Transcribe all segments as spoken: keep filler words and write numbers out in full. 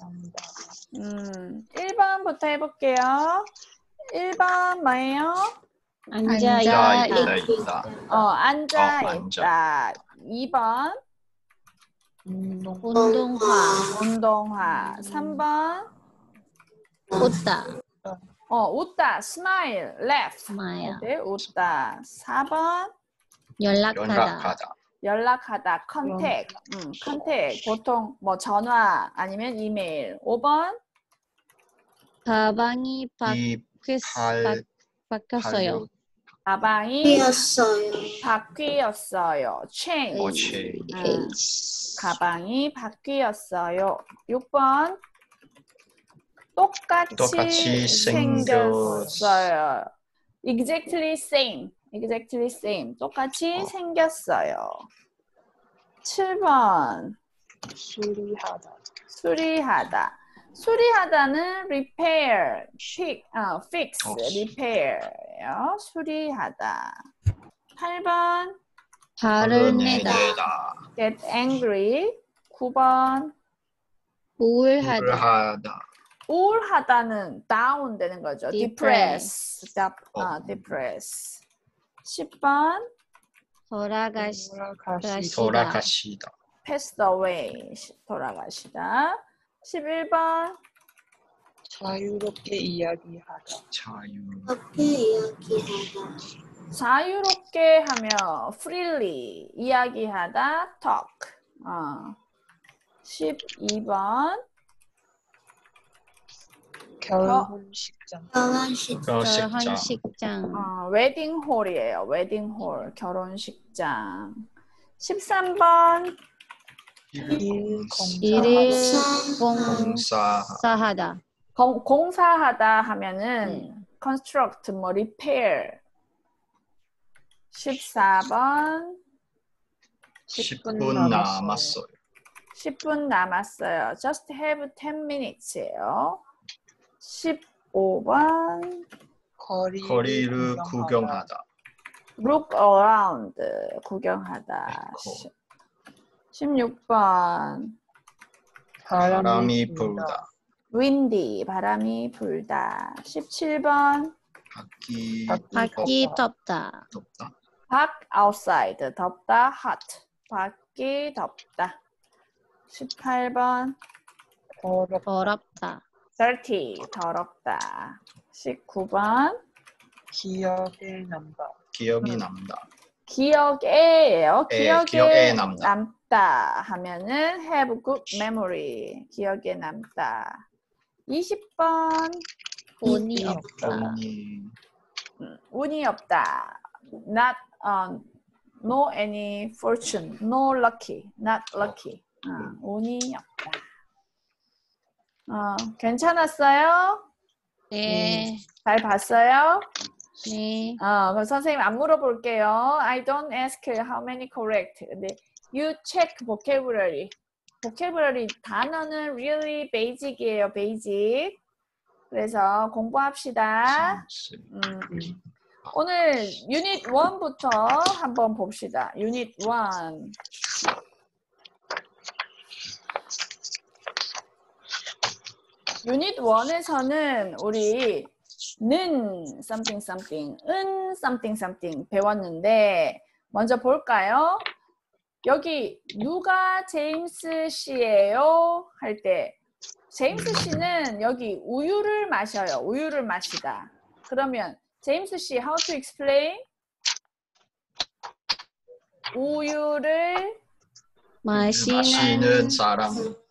음, 일 번부터 해볼게요. 일 번 뭐예요? 앉아 앉아 있다. 있다. 어, 앉아 어, 앉아. 있다. 이 번 운동화. 운동화. 삼 번 웃다. 어, 웃다. smile, laugh. 마야. 네, 웃다. 사 번 연락하다. 연락하다. 연락하다. contact. 음, contact. 보통 뭐 전화 아니면 이메일. 오 번 가방이 이 바뀌, 팔 바뀌었어요. 가방이 뛰었어요. 바뀌었어요. change. 어치. 음, 가방이 바뀌었어요. 육 번 똑같이, 똑같이 생겼어요. exactly same. exactly same. 똑같이 어. 생겼어요. 칠 번 수리하다. 수리하다. 수리하다는 repair, fix, 어, fix, 어. repair요. 수리하다. 팔 번 화를 내다. 내다. get angry. 구 번 우울하다. 우울하다. 우울하다는 down 되는 거죠. depress. depress. 어, 어. depress. 십 번 돌아가시, 돌아가시. 돌아가시다. passed away. 돌아가시다. 십일 번 자유롭게 이야기하다. 자유. 그렇게 이야기하다. 자유롭게 하며 freely 이야기하다 talk. 어. 십이 번 결혼식장. 결혼식. 결혼식장. 결혼식장. 어, 웨딩 홀이에요. 웨딩 홀. 결혼식장. 십삼 번 일 일일 공사. 공사하다. 공, 공사하다 하면은 construct 뭐 repair. 십사 번 십 분 남았어요. 십 분 남았어요. Just have ten minutes예요. 십오 번 거리를, 거리를 구경하다. 구경하다. look around 구경하다. 에코. 십육 번 바람이 불다. windy 바람이 불다. 십칠 번 밖이 밖이 덥- 덥다. 덥다. 밖 outside 덥다. hot 밖이 덥다. 십팔 번 더럽, 더럽다. dirty 더럽다. 십구 번 기억에 남다. 기억이 남다. 기억에예요. 에, 기억에, 기억에 남다. 남다 하면은 have good memory. 기억에 남다. 이십 번 운이 운이 없다. 운이 음, 운이 없다. Not uh, no any fortune. No lucky. Not lucky. 어, 운이 없다. 어, 괜찮았어요? 네. 잘 봤어요? 네. 어, 그럼 선생님 안 물어볼게요. I don't ask how many correct. 근데 you check vocabulary. vocabulary 단어는 really basic이에요, basic. 그래서 공부합시다. 음, 오늘 유닛 일부터 한번 봅시다. 유닛 일. 유닛 일에서는 우리 는 something something, 은 something something 배웠는데 먼저 볼까요? 여기 누가 제임스 씨예요? 할 때 제임스 씨는 여기 우유를 마셔요. 우유를 마시다. 그러면 제임스 씨 how to explain? 우유를 마시는 마시는 사람.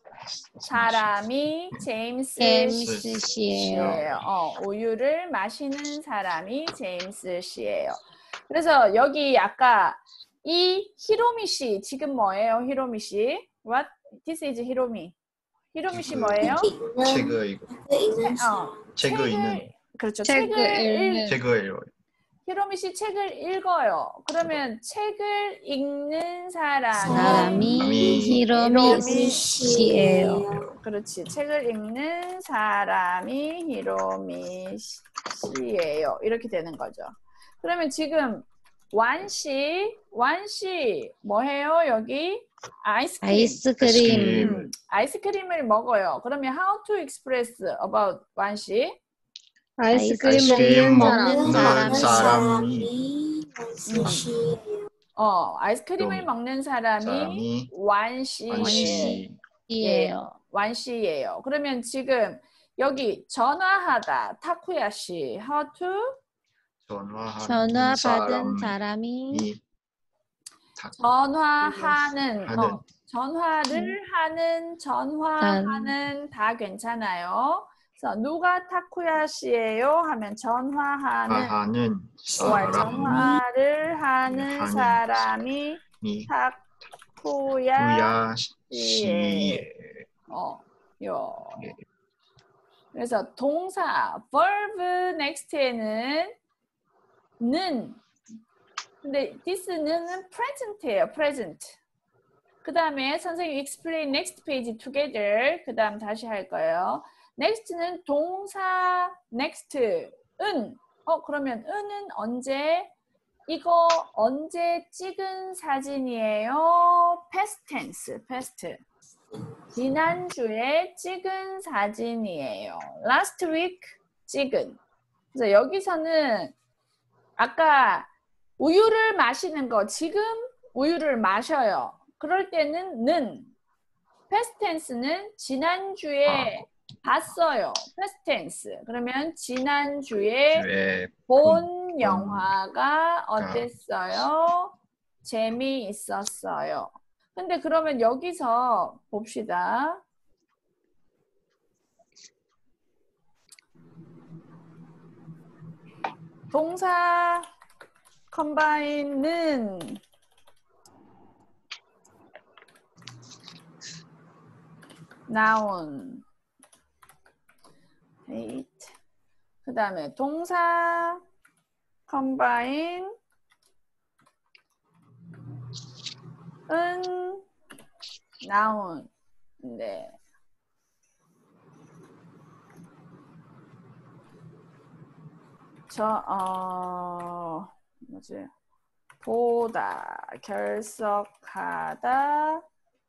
사람이 제임스 제임스 씨예요. 씨예요. 어, 우유를 마시는 사람이 제임스 씨예요. 그래서 여기 아까 이 히로미 씨 지금 뭐예요? 히로미 씨? What? This is 히로미. 히로미 씨 뭐예요? 책을 읽어. 읽는 어, 책을 읽는. 그렇죠. 책을 책을 읽는. 읽. 책을 읽어. 히로미 씨 책을 읽어요. 그러면 책을 읽는 사람이 사람이 히로미 히로미 씨예요. 그렇지. 책을 읽는 사람이 히로미 씨예요. 이렇게 되는 거죠. 그러면 지금 완씨, 완씨 뭐해요 여기? 아이스크림. 아이스크림. 음, 아이스크림을 먹어요. 그러면 how to express about 완씨? 아이스크림 아이스크림 먹는 먹는 사람. 사람이 완시시예요. 어, 아이스크림을 좀 먹는 사람이 사람이 완씨예요. 완시 이에요. 완씨예요. 그러면 지금 여기 전화하다 타쿠야 씨 how to 전화하는 전화 받은 사람이 사람이 다- 전화하는 하는. 어, 전화를 하는 전화하는 다 괜찮아요. 그래서 누가 타쿠야 씨예요 하면 전화하는 하는 월 사람이 전화를 하는 하는 사람이 타쿠야 구야 씨예요. 씨에 어, 요. 예. 그래서 동사 verb next에는 는 근데 this는 present예요. present. 그 다음에 선생님 explain next page together. 그 다음 다시 할 거예요. next는 동사 next은 어 그러면 은은 언제 이거 언제 찍은 사진이에요? past tense. past. 지난주에 찍은 사진이에요. last week 찍은. 그래서 여기서는 아까 우유를 마시는 거 지금 우유를 마셔요. 그럴 때는 는 past tense는 지난주에 봤어요. past tense. 그러면 지난주에 주에 본 영화가 어땠어요? 재미있었어요. 근데 그러면 여기서 봅시다. 동사 컴바인은 noun, date. 그 다음에 동사 컴바인 은 noun. 네. 저, 어, 뭐지? 보다, 결석하다,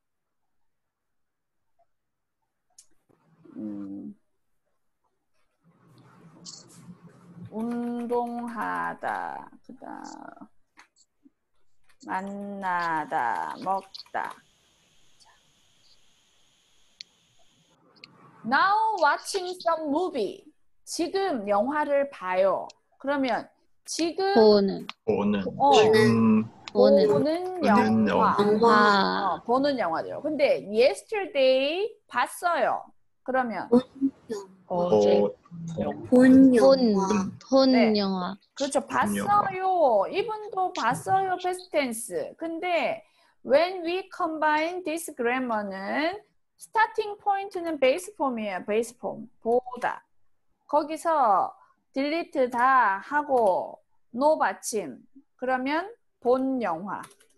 음, 운동하다, 그 다음, 만나다, 먹다. Now watching some movie. 지금 영화를 봐요. 그러면 지금 보는 보는 어, 지금 보는 보는 보는 영화. 영화. 어, 보는 영화죠. 근데 yesterday 봤어요. 그러면 어제 보- 본 본, 영화. 본 네. 영화. 그렇죠. 영화. 봤어요. 이분도 봤어요. past tense. 근데 when we combine this grammar는 starting point는 base form이에요. base form. 보다. 거기서 delete 다 하고 no 받침. 그러면 본 영화.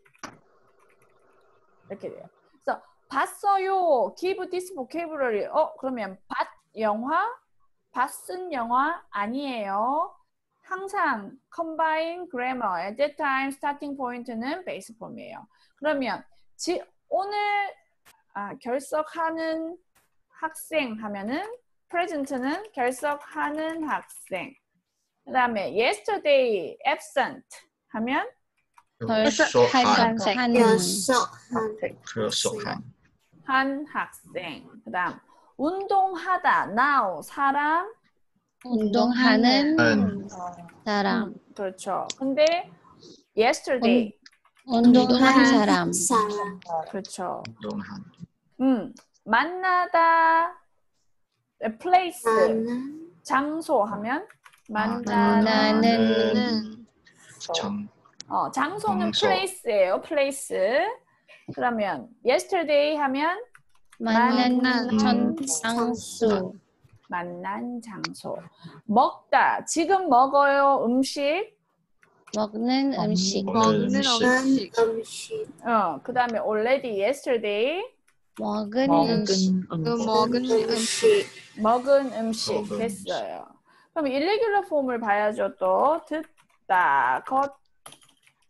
이렇게 돼요. 그래서 봤어요. give this vocabulary. 어, 그러면 봤 영화? 봤은 영화 아니에요. 항상 combine grammar. At that time starting point는 base form이에요. 그러면 지, 오늘 아, 결석하는 학생 하면은 present는 결석하는 학생. 그 다음에 yesterday absent 하면 결석한 결석한 결석한 결석한 한 학생. 그 다음 운동하다 now 사람. 운동하는 은 사람. 음, 그렇죠. 근데 yesterday 운동한 사람. 사람. 그렇죠. 운동한 음 만나다 place 나는 장소 하면 만나는 만나는 장 어 장소는 장소. place예요. place. 그러면 yesterday 하면 만난 전 장수. 만난 장소. 먹다. 지금 먹어요. 음식. 먹는 음식. 먹는 음식 먹는 음식. 어, 그다음에 already yesterday 먹은 먹은 음식. 음식. 먹은 음식. 먹은 음식 먹은 됐어요. 그럼 irregular form을 봐야죠. 또 듣다, 걷다,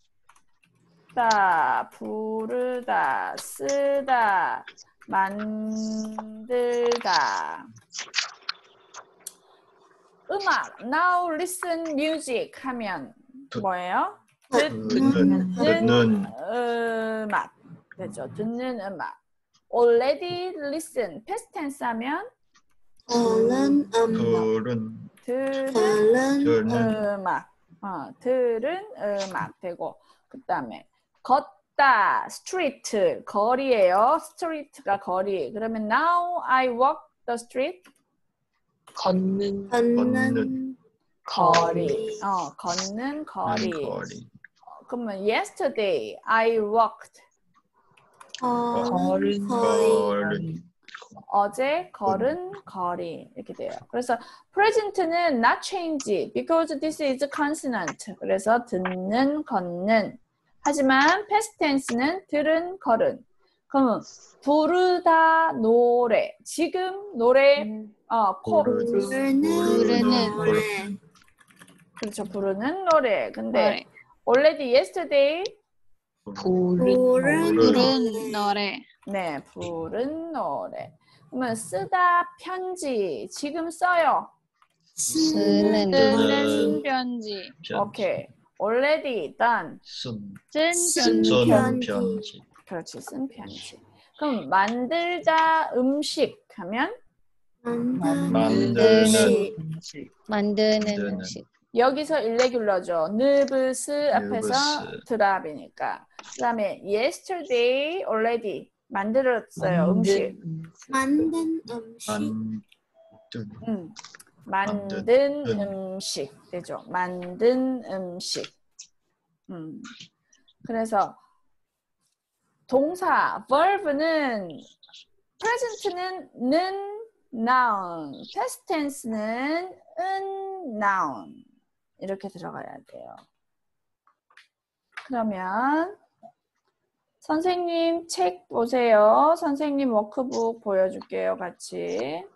걷다, 부르다, 쓰다, 만들다. 음악, now listen music 하면 뭐예요? 듣는 듣는 음악. 되죠. 듣는 음악. already listen, past tense 하면 들은 음악. 들은 들은 들은 들은 음악. 어, 들은 음악 되고 그 다음에 걷다, street, 거리예요. street가 거리. 그러면 now I walk the street. 걷는 걷는 거리. 어, 걷는 거리. 거리 그러면 yesterday I walked. 걸은 걸은 거리. 걸은 어제 걸은 거리 이렇게 돼요. 그래서 present는 not change because this is consonant. 그래서 듣는, 걷는. 하지만 past tense는 들은, 걸은. 그러면 부르다, 노래. 지금 노래 어, 코 부르는 부르는 노래. 그렇죠. 부르는 노래. 근데 노래. already yesterday 부른 부른 부른 노래. 노래. 네, 부른 노래. 그러면 쓰다, 편지. 지금 써요. 쓰는 쓰는 편지. 오케이. already done. 쓴 쓴 쓴 편지. 쓴 편지. 편지 그렇지, 쓴 편지. 그럼 만들다 음식 하면 만드는 만드는 음식. 음식 만드는 만드는 음식. 여기서 일레귤러죠. 느브스 앞에서 느브스. 드랍이니까. 그 다음에 yesterday already 만들었어요. 음식. 만든 음식. 만든 음. 만든 만든 음식 되죠. 만든 음식. 음. 그래서 동사 verb는 present는 는 noun, past tense는 은 noun 이렇게 들어가야 돼요. 그러면 선생님 책 보세요. 선생님 워크북 보여줄게요. 같이.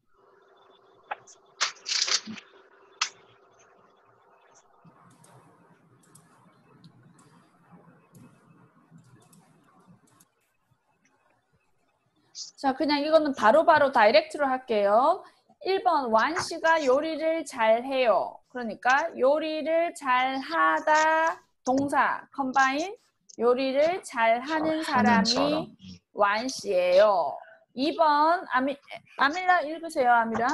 자, 그냥 이거는 바로바로 다이렉트로 할게요. 일 번 완 씨가 요리를 잘 해요. 그러니까 요리를 잘 하다 동사 컴바인 요리를 잘 하는 사람이 사람. 완 씨예요. 이 번 아미, 아밀라 읽으세요. 아밀라.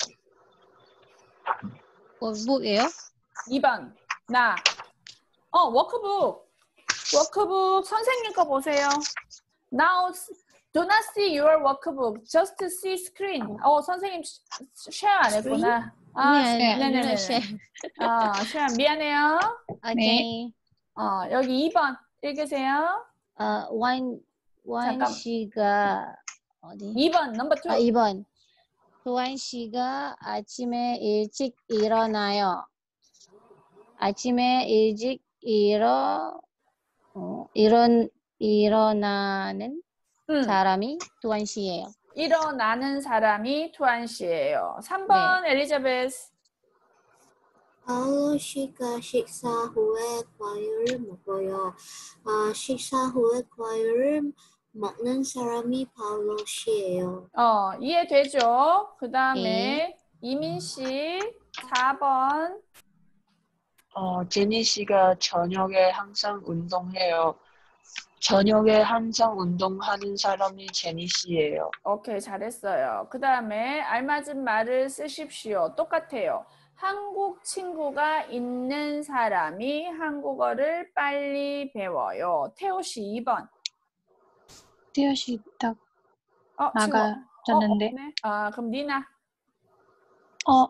워크북이에요? 이 번 나. 어, 워크북. 워크북 선생님 거 보세요. Now do not see your workbook. Just see screen. 어, 선생님 쉐어 안 했구나. 아, 네, 네네네. 쉐어. 아, 쉐어 미안해요. 오케이. 어, 여기 이 번 읽으세요. 어, 완, 완 잠깐. 씨가 어디? 이 번 넘버 투. 아, 이 번. 완 씨가 아침에 일찍 일어나요. 아침에 일찍 일어 어, 일어n 일어나는 음, 사람이 두한 씨예요. 일어나는 사람이 투안 씨예요. 삼 번 엘리자베스. 파울로 씨가 식사 후에 과일을 먹어요. 아, 식사 후에 과일을 먹는 사람이 파울로 씨예요. 어, 이해되죠? 그 다음에 네. 이민 씨 사 번. 어, 제니 씨가 저녁에 항상 운동해요. 저녁에 항상 운동하는 사람이 제니 씨예요. 오케이, 잘했어요. 그 다음에 알맞은 말을 쓰십시오. 똑같아요. 한국 친구가 있는 사람이 한국어를 빨리 배워요. 태호 씨 이 번. 태호 씨 딱 어, 나가졌는데. 어, 없네. 아, 그럼 니나. 어,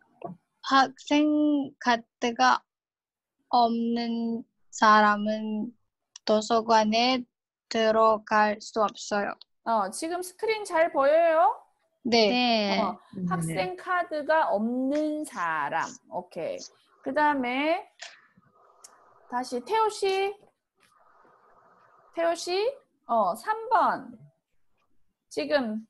학생 카드가 없는 사람은 도서관에 들어갈 수 없어요. 어, 지금 스크린 잘 보여요? 네. 네. 어, 학생 카드가 없는 사람. 오케이. 그 다음에 다시 태호 씨. 태호 씨. 어, 삼 번. 지금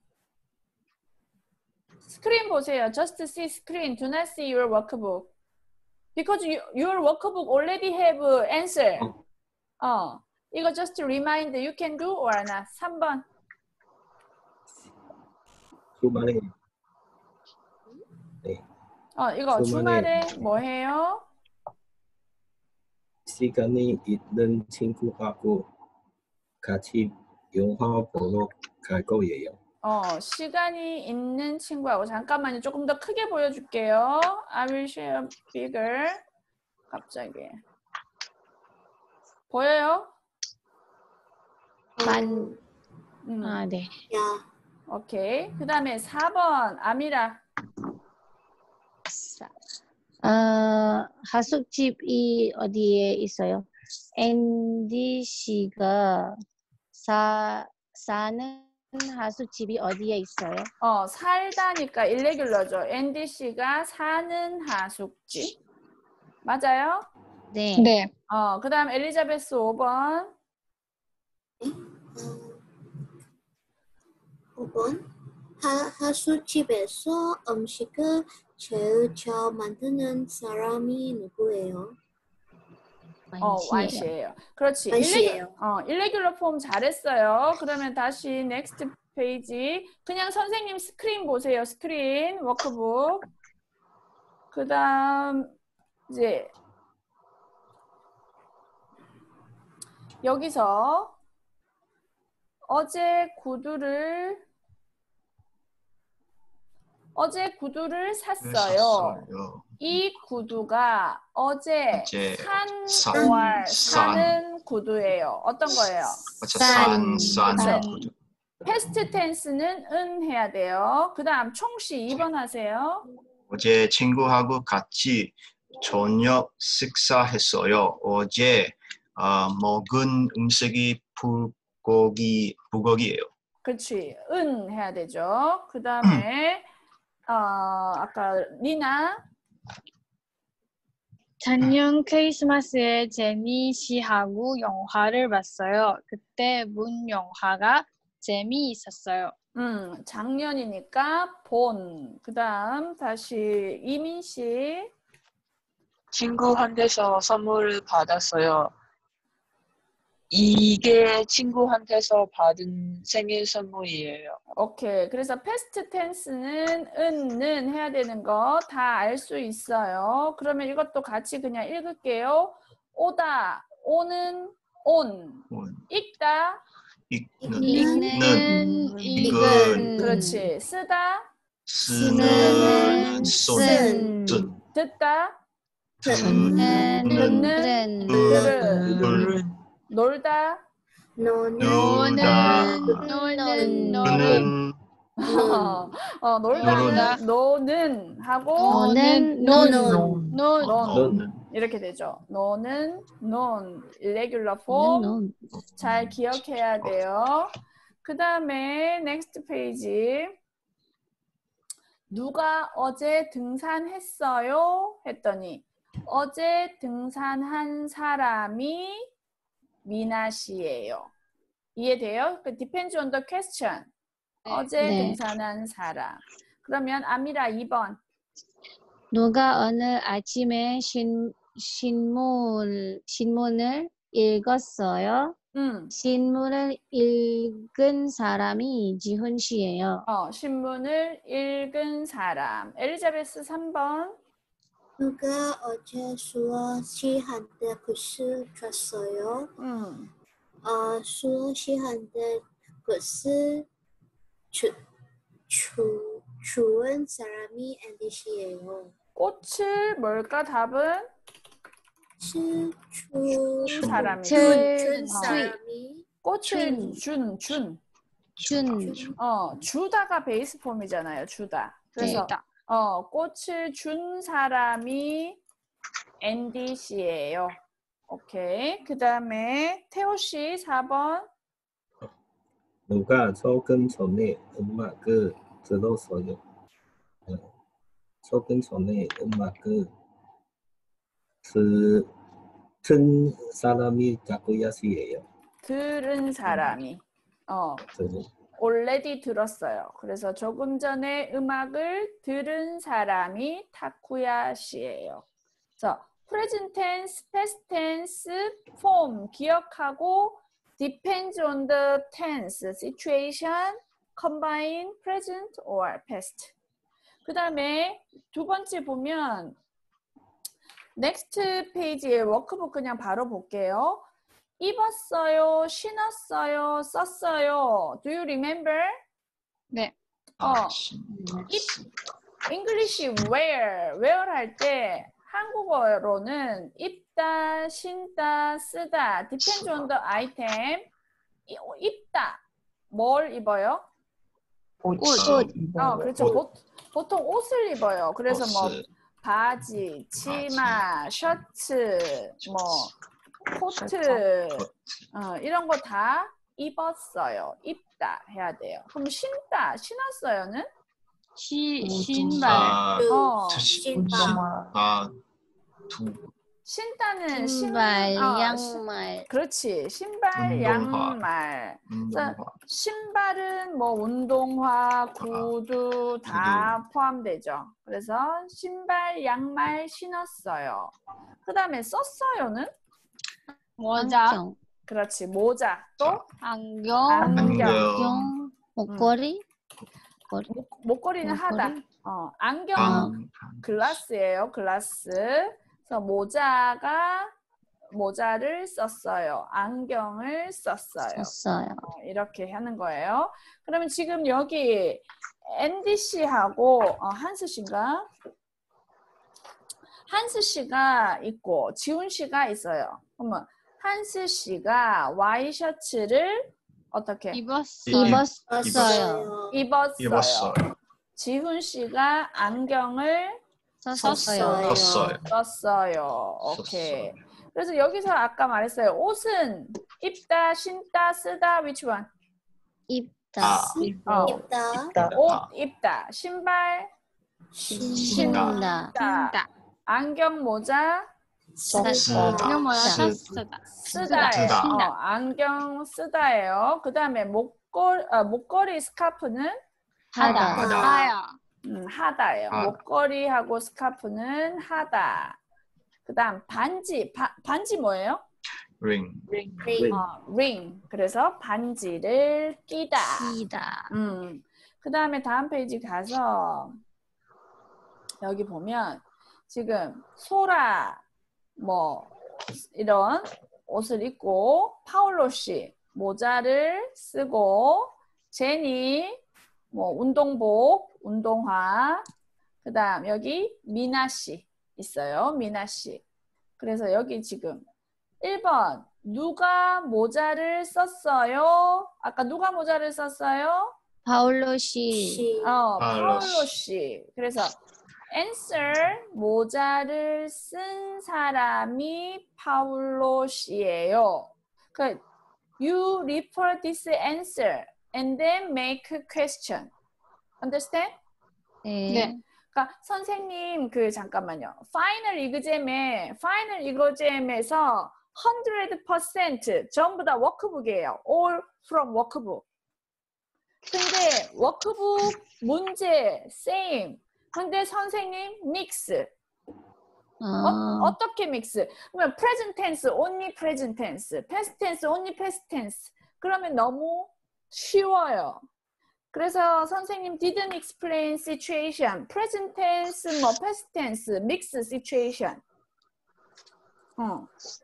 스크린 보세요. Just see screen. Do not see your workbook. Because you, your workbook already have answer. 어. 이거 just remind you can do or not? 삼 번. 주말에 네. 어, 이거 주말에 주말에 뭐 해요? 시간이 있는 친구하고 같이 영화 보러 갈 거예요. 어, 시간이 있는 친구하고 잠깐만요. 조금 더 크게 보여줄게요. I will share bigger. 갑자기. 보여요? 만, 음, 아, 네. 야, 오케이. 그 다음에 사 번. 아미라. 사- 어, 하숙집이 어디에 있어요? 앤디 씨가 사, 사는 하숙집이 어디에 있어요? 어, 살다니까 일레귤러죠. 앤디 씨가 사는 하숙집. 맞아요? 네. 네. 어, 그 다음 엘리자베스 오 번. 오 번. 하, 하수집에서 음식을 제일 잘 만드는 사람이 누구예요? 어, 완시예요. 완시예요. 그렇지. 완시예요. 일레, 어, 일레귤러 폼 잘했어요. 그러면 다시 넥스트 페이지. 그냥 선생님 스크린 보세요. 스크린 워크북. 그 다음 이제 여기서 어제 구두를 어제 구두를 샀어요. 샀어요. 이 구두가 어제 어제 산 산, or 산. 사는 구두예요. 어떤 거예요? 어차 산, 산, 산. 산. 구두. 패스트 텐스는 은 해야 돼요. 그 다음 총씨 이 번 하세요. 어제 친구하고 같이 저녁 식사했어요. 어제 어, 먹은 음식이 불고기, 불고기예요. 그렇지. 은 해야 되죠. 그 다음에 어, 아까 리나. 작년 크리스마스에 제니 씨하고 영화를 봤어요. 그때 본 영화가 재미있었어요. 음, 작년이니까 본. 그 다음 다시 이민 씨. 친구한테서 선물을 받았어요. 이게 친구한테서 받은 생일 선물이에요. 오케이. 그래서 패스트 텐스는 은는 해야 되는 거 다 알 수 있어요. 그러면 이것도 같이 그냥 읽을게요. 오다, 오는, 온. 온. 읽다, 읽는, 읽는, 읽은. 그렇지. 쓰다, 쓰는, 손, 쓴, 쓴. 듣다, 듣는, 듣는, 들은, 들은. 을, 놀다, 노는 놀다, 노는, 노는, 노는, 어, 놀다는 노는 하고 노는, 노는, 노는, 노는, 논. 너는 이렇게 되죠. 노는, 논. irregular form. 노는. 잘 기억해야 돼요. 그 다음에 next 페이지. 누가 어제 등산했어요? 했더니 어제 등산한 사람이 미나 씨예요. 이해돼요? 그 depends on the question. 어제 네. 등산한 사람. 그러면 아미라 이 번. 누가 오늘 아침에 신, 신문, 신문을 읽었어요? 음. 신문을 읽은 사람이 지훈 씨예요. 어, 신문을 읽은 사람. 엘리자베스 삼 번. 누가 어제 수아 씨한테 글을 줬어요? 음. 어, 수아 씨한테 글을 주, 주, 주은 사람이 앤디 씨예요. 꽃을 뭘까 답은? 주, 주, 준 사람이. 줄, 준 어. 사람이 꽃을 준, 준. 준, 어, 주다가 베이스 폼이잖아요. 주다. 그래서 네. 어, 꽃을 준 사람이 앤디 씨예요. 오케이. 그 다음에 태호 씨 사 번. 누가 조금 전에 음악을 들었어요. 어, 조금 전에 음악을 듣은 사람이 자꾸야 씨예요. 들은 사람이. 어, 들은. already 들었어요. 그래서 조금 전에 음악을 들은 사람이 타쿠야 씨예요. 그래서 present tense, past tense, form 기억하고 depends on the tense, situation, combine present or past. 그 다음에 두 번째 보면 next 페이지에 워크북 그냥 바로 볼게요. 입었어요, 신었어요, 썼어요. Do you remember? 네. 어, 아, 입, English wear, wear 할 때 한국어로는 입다, 신다, 쓰다. Depends on the item. 이- 입다. 뭘 입어요? 옷. 옷. 어, 그렇죠. 옷. 보, 보통 옷을 입어요. 그래서 뭐 옷을. 바지, 치마, 셔츠, 뭐 코트, 어, 이런 거 다 입었어요. 입다 해야 돼요. 그럼 신다, 신었어요는? 시, 우주. 신발. 아, 어, 신발. 아, 두. 신다는 신, 신발, 어, 신- 양말. 그렇지. 신발, 운동화. 양말. 운동화. 신발은 뭐 운동화, 구두 다 포함되죠. 그래서 신발, 양말 신었어요. 그 다음에 썼어요는? 모자. 안경. 그렇지. 모자. 또 안경. 안경. 안경. 목걸이. 목걸이. 목, 목걸이는 하다. 목걸이? 어, 안경 방. 글라스예요. 글라스. 그래서 모자가 모자를 썼어요. 안경을 썼어요. 썼어요. 어, 이렇게 하는 거예요. 그러면 지금 여기 앤디 씨하고 어, 한스 씨인가? 한스 씨가 있고 지훈 씨가 있어요. 그러면 한스 씨가 와이셔츠를 어떻게 입었어요. 입었어요. 입었어요. 입었어요. 지훈 씨가 안경을 썼어요. 썼어요. 썼어요. 오케이. 썼어요. 그래서 여기서 아까 말했어요. 옷은 입다, 신다, 쓰다. Which one? 입다. 아, 어. 입다. 있다. 옷 아. 입다. 신발 신다. 신다. 신다. 안경 모자 쓰다. 안경 모자 쓰- 쓰다. 쓰다예요. 쓰다. 어, 안경 쓰다예요. 그 다음에 목걸이, 아, 목걸이 스카프는 하다. 하다. 하야. 음, 하다예요. 하다. 목걸이하고 스카프는 하다. 그 다음 반지. 바, 반지 뭐예요? ring. 링. 링. 어, ring. 그래서 반지를 끼다. 끼다. 음. 그 다음에 다음 페이지 가서 여기 보면 지금 소라 뭐 이런 옷을 입고 파울로 씨 모자를 쓰고 제니 뭐 운동복, 운동화 그 다음 여기 미나 씨 있어요. 미나 씨. 그래서 여기 지금 일 번 누가 모자를 썼어요? 아까 누가 모자를 썼어요? 파울로 씨. 시. 어, 파울로 파울로 씨. 그래서 answer 모자를 쓴 사람이 파울로 씨예요. 그 you refer this answer and then make a question. Understand? 네. 네. 그러니까 선생님 그 잠깐만요. 파이널 이그잼에 파이널 이그잼에서 백 퍼센트 전부 다 워크북이에요. All from 워크북. 근데 워크북 문제 same. 근데 선생님 믹스. 어, 아, 어떻게 믹스? 그러면 present tense only present tense, past tense only past tense. 그러면 너무 쉬워요. 그래서 선생님 didn't explain situation, present tense, 뭐 past tense, mixed situation. 어.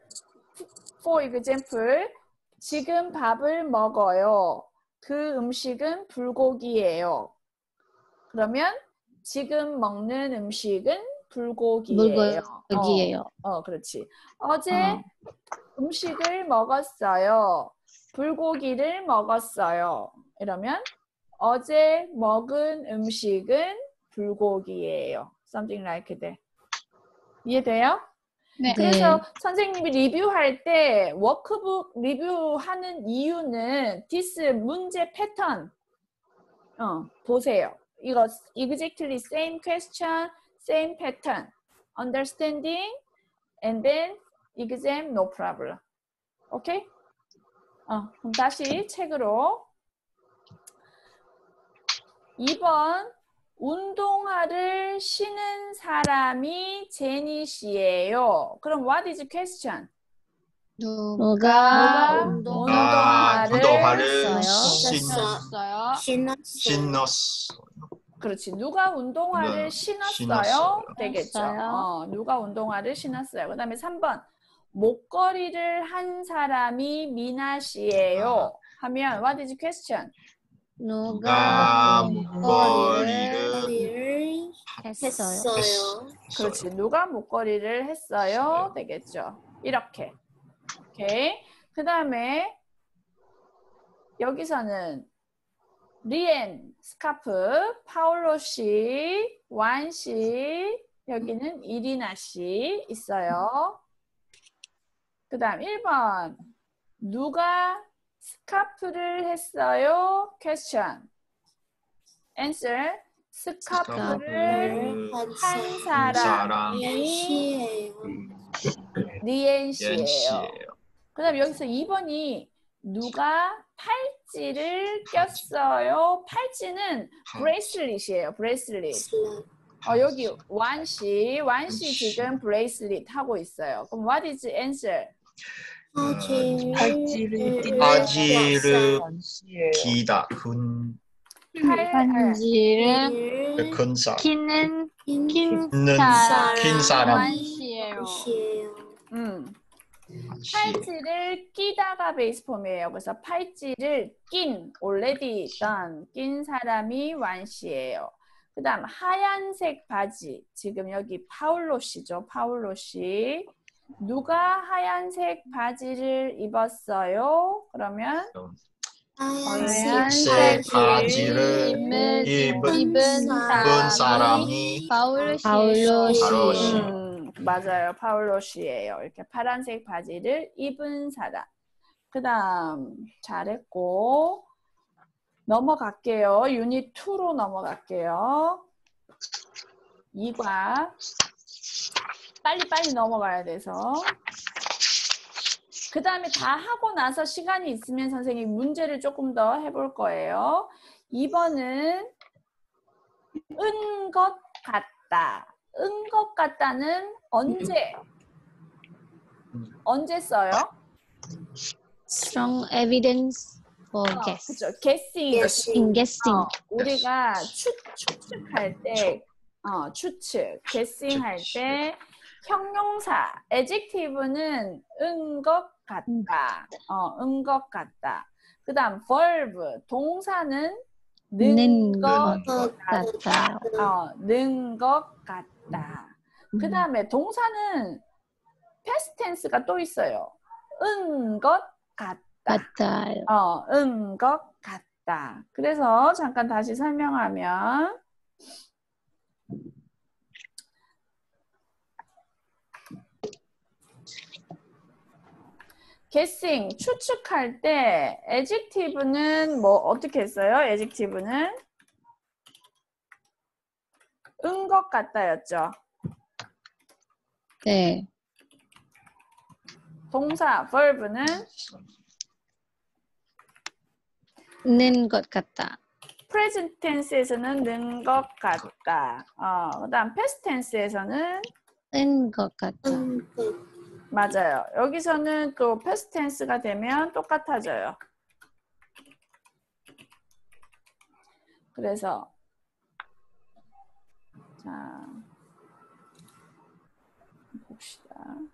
For example, 지금 밥을 먹어요. 그 음식은 불고기예요. 그러면 지금 먹는 음식은 불고기예요. 물고기예요. 어, 어, 그렇지. 어제 어. 음식을 먹었어요. 불고기를 먹었어요. 이러면 어제 먹은 음식은 불고기예요. Something like that. 이해돼요? 네. 그래서 선생님이 리뷰할 때 워크북 리뷰하는 이유는 this 문제 패턴 어, 보세요. 이거 exactly same question, same pattern. Understanding and then exam no problem. 오케이? 어, 그럼 다시 책으로 이 번 운동화를 신은 사람이 제니 씨예요. 그럼 what is question? 누가 누가 아, 운동화를 운동화를 신- 신, 신었어요. 신었어요. 신었어. 그렇지. 누가 운동화를 네, 신었어요? 신었어요. 되겠죠. 신었어요. 어, 누가 운동화를 신었어요. 그 다음에 삼 번. 목걸이를 한 사람이 미나 씨예요. 하면 what is question? 누가 누가 목걸이를 목걸이를 했어요? 했어요. 그렇지. 누가 목걸이를 했어요? 되겠죠. 이렇게. 오케이. 그 다음에 여기서는 리엔, 스카프, 파울로 씨, 완 씨, 여기는 이리나 씨 있어요. 그 다음 일 번. 누가 스카프를 했어요? question. answer. 스카프를 한 한 사람. 사람이 씨예요. 리엔 옌 씨예요. 씨예요. 그 다음 여기서 이 번이 누가 팔찌를 꼈어요? 팔찌는 브레이슬릿이에요. 브레이슬릿. 어, 여기 완씨, 완씨 지금 브레이슬릿 하고 있어요. 그럼 what is answer? 바지를 팔찌를 낀 바지를 반씨예요. 기다 근 팔, 반지를 근사 끼는 긴 낀 는 사람 긴 사람 완시예요. 옷이에요. 음, 씨. 팔찌를 끼다가 베이스 폼이에요. 그래서 팔찌를 낀, already done, 낀 사람이 완씨예요. 그 다음 하얀색 바지, 지금 여기 파울로 씨죠. 파울로 씨. 누가 하얀색 바지를 입었어요? 그러면 하얀색 바지를 입은 입은 입은 본 사람이 사람이 파울로 파울로 씨. 바로 씨. 음, 맞아요. 파울로 씨예요. 이렇게 파란색 바지를 입은 사람. 그 다음 잘했고 넘어갈게요. 유닛 이로 넘어갈게요. 이 과 빨리빨리 넘어가야 돼서 그 다음에 다 하고 나서 시간이 있으면 선생님이 문제를 조금 더 해볼 거예요. 이 번은 은 것 같다. 은 것 같다는 언제? 언제 써요? Strong evidence for 어, guess. 그죠. guessing. In guessing. 어, 우리가 추, 추측할 때, 어, 추측, guessing 할 때 형용사, adjective는 은 것 같다. 어, 은 것 같다. 그 다음 verb, 동사는 는 는 것 것 같다. 어, 는 것 같다. 그 다음에 동사는 past tense가 또 있어요. 은 것 같다. 같아요. 어, 은 것 같다. 그래서 잠깐 다시 설명하면 guessing, 추측할 때 adjective는 뭐 어떻게 했어요? adjective는 은 것 같다였죠. 네. 동사 verb는 는 것 같다. present tense에서는 는 것 같다. 어, 그다음 past tense에서는 은 것 같다. 맞아요. 여기서는 또 past tense가 되면 똑같아져요. 그래서 자 봅시다.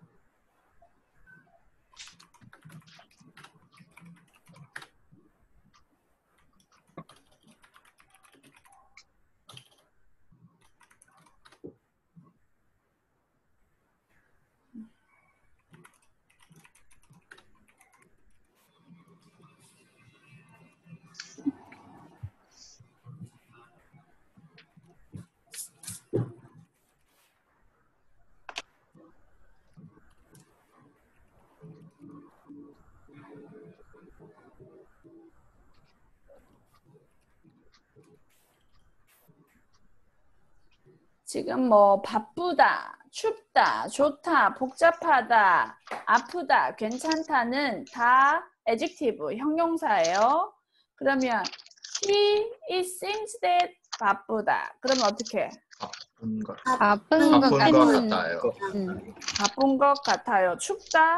지금 뭐 바쁘다, 춥다, 좋다, 복잡하다, 아프다, 괜찮다는 다 adjective, 형용사예요. 그러면 he, it seems that 바쁘다. 그러면 어떻게? 바쁜 것 바쁜 것 바쁜 것 같은. 같아요. 음. 바쁜 것 같아요. 춥다,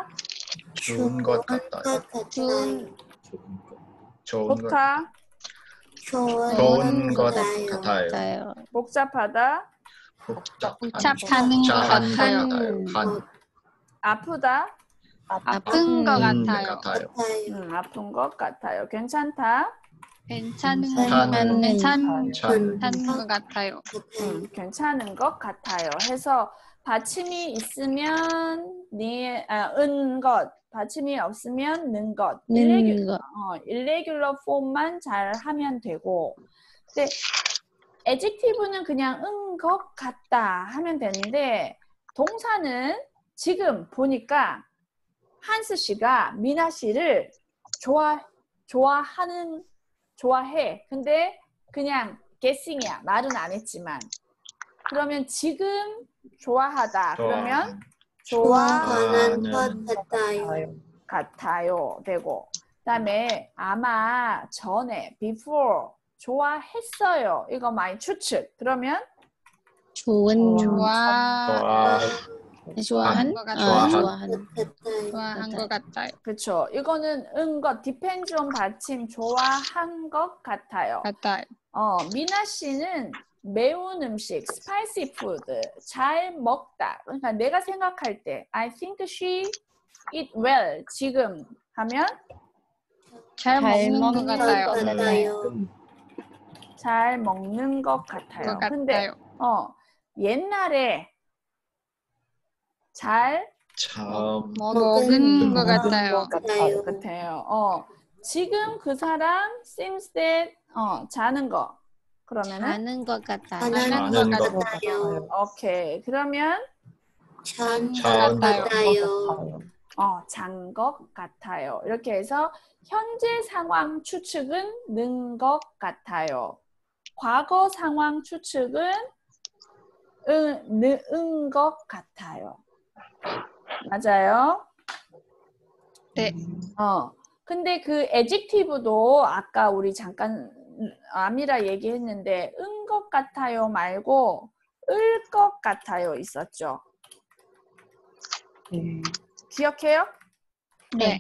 좋은 것 같아요. 같아요. 좋은 것. 좋은 것 좋다, 좋은 좋은 것 같아요. 같아요. 같아요. 복잡하다, 복잡한 복잡하는 것 복잡한 것 같아요. 같아요. 한 아프다, 아픈 것 아픈 같아요. 같아요. 같아요. 음, 아픈 것 같아요. 괜찮다, 괜찮은 괜찮은 괜찮 괜찮은 괜찮은 것 같아요. 음, 괜찮은 것 같아요. 해서 받침이 있으면 니, 아, 은 것, 받침이 없으면 는 것, 일레규, 는 것. 어, irregular form만 잘 하면 되고, 근데 adjective는 그냥 은 것 같다 하면 되는데 동사는 지금 보니까 한스 씨가 미나 씨를 좋아 좋아하는 좋아해. 근데 그냥 guessing이야. 말은 안 했지만. 그러면 지금 좋아하다. 그러면 좋아하는 좋아하는 것 같아요. 같아요. 되고. 그다음에 아마 전에 before 좋아했어요. 이거 많이 추측. 그러면 좋은 좋아 좋아 좋아한 것 아, 같아요. 좋아한 같아요. 좋아한 것 같아요. 그쵸. 이거는 은 것, depends on 받침 좋아한 것 같아요. 같아요. 어, 미나 씨는 매운 음식, spicy food 잘 먹다. 그러니까 내가 생각할 때 I think she eat well 지금 하면 잘 잘 먹는 것 먹는 같아요. 것 같아요. 음, 잘 먹는 것 같아요. 것 근데 같아요. 어, 옛날에 잘 참 먹은 것 먹은 같아요. 같아요. 같아요. 어, 지금 그 사람 seems that 어, 자는 거. 그러면은 자는 것 같아요. 하는 자는 것 것 같아요. 오케이. 그러면 잔 잔 같아요. 어, 잔 것 같아요. 이렇게 해서 현재 상황 추측은 는 것 같아요. 과거 상황 추측은 은, 는 것 같아요. 맞아요? 네. 어. 근데 그 adjective도 아까 우리 잠깐 아미라 얘기했는데 은 것 같아요 말고 을 것 같아요 있었죠. 기억해요? 네.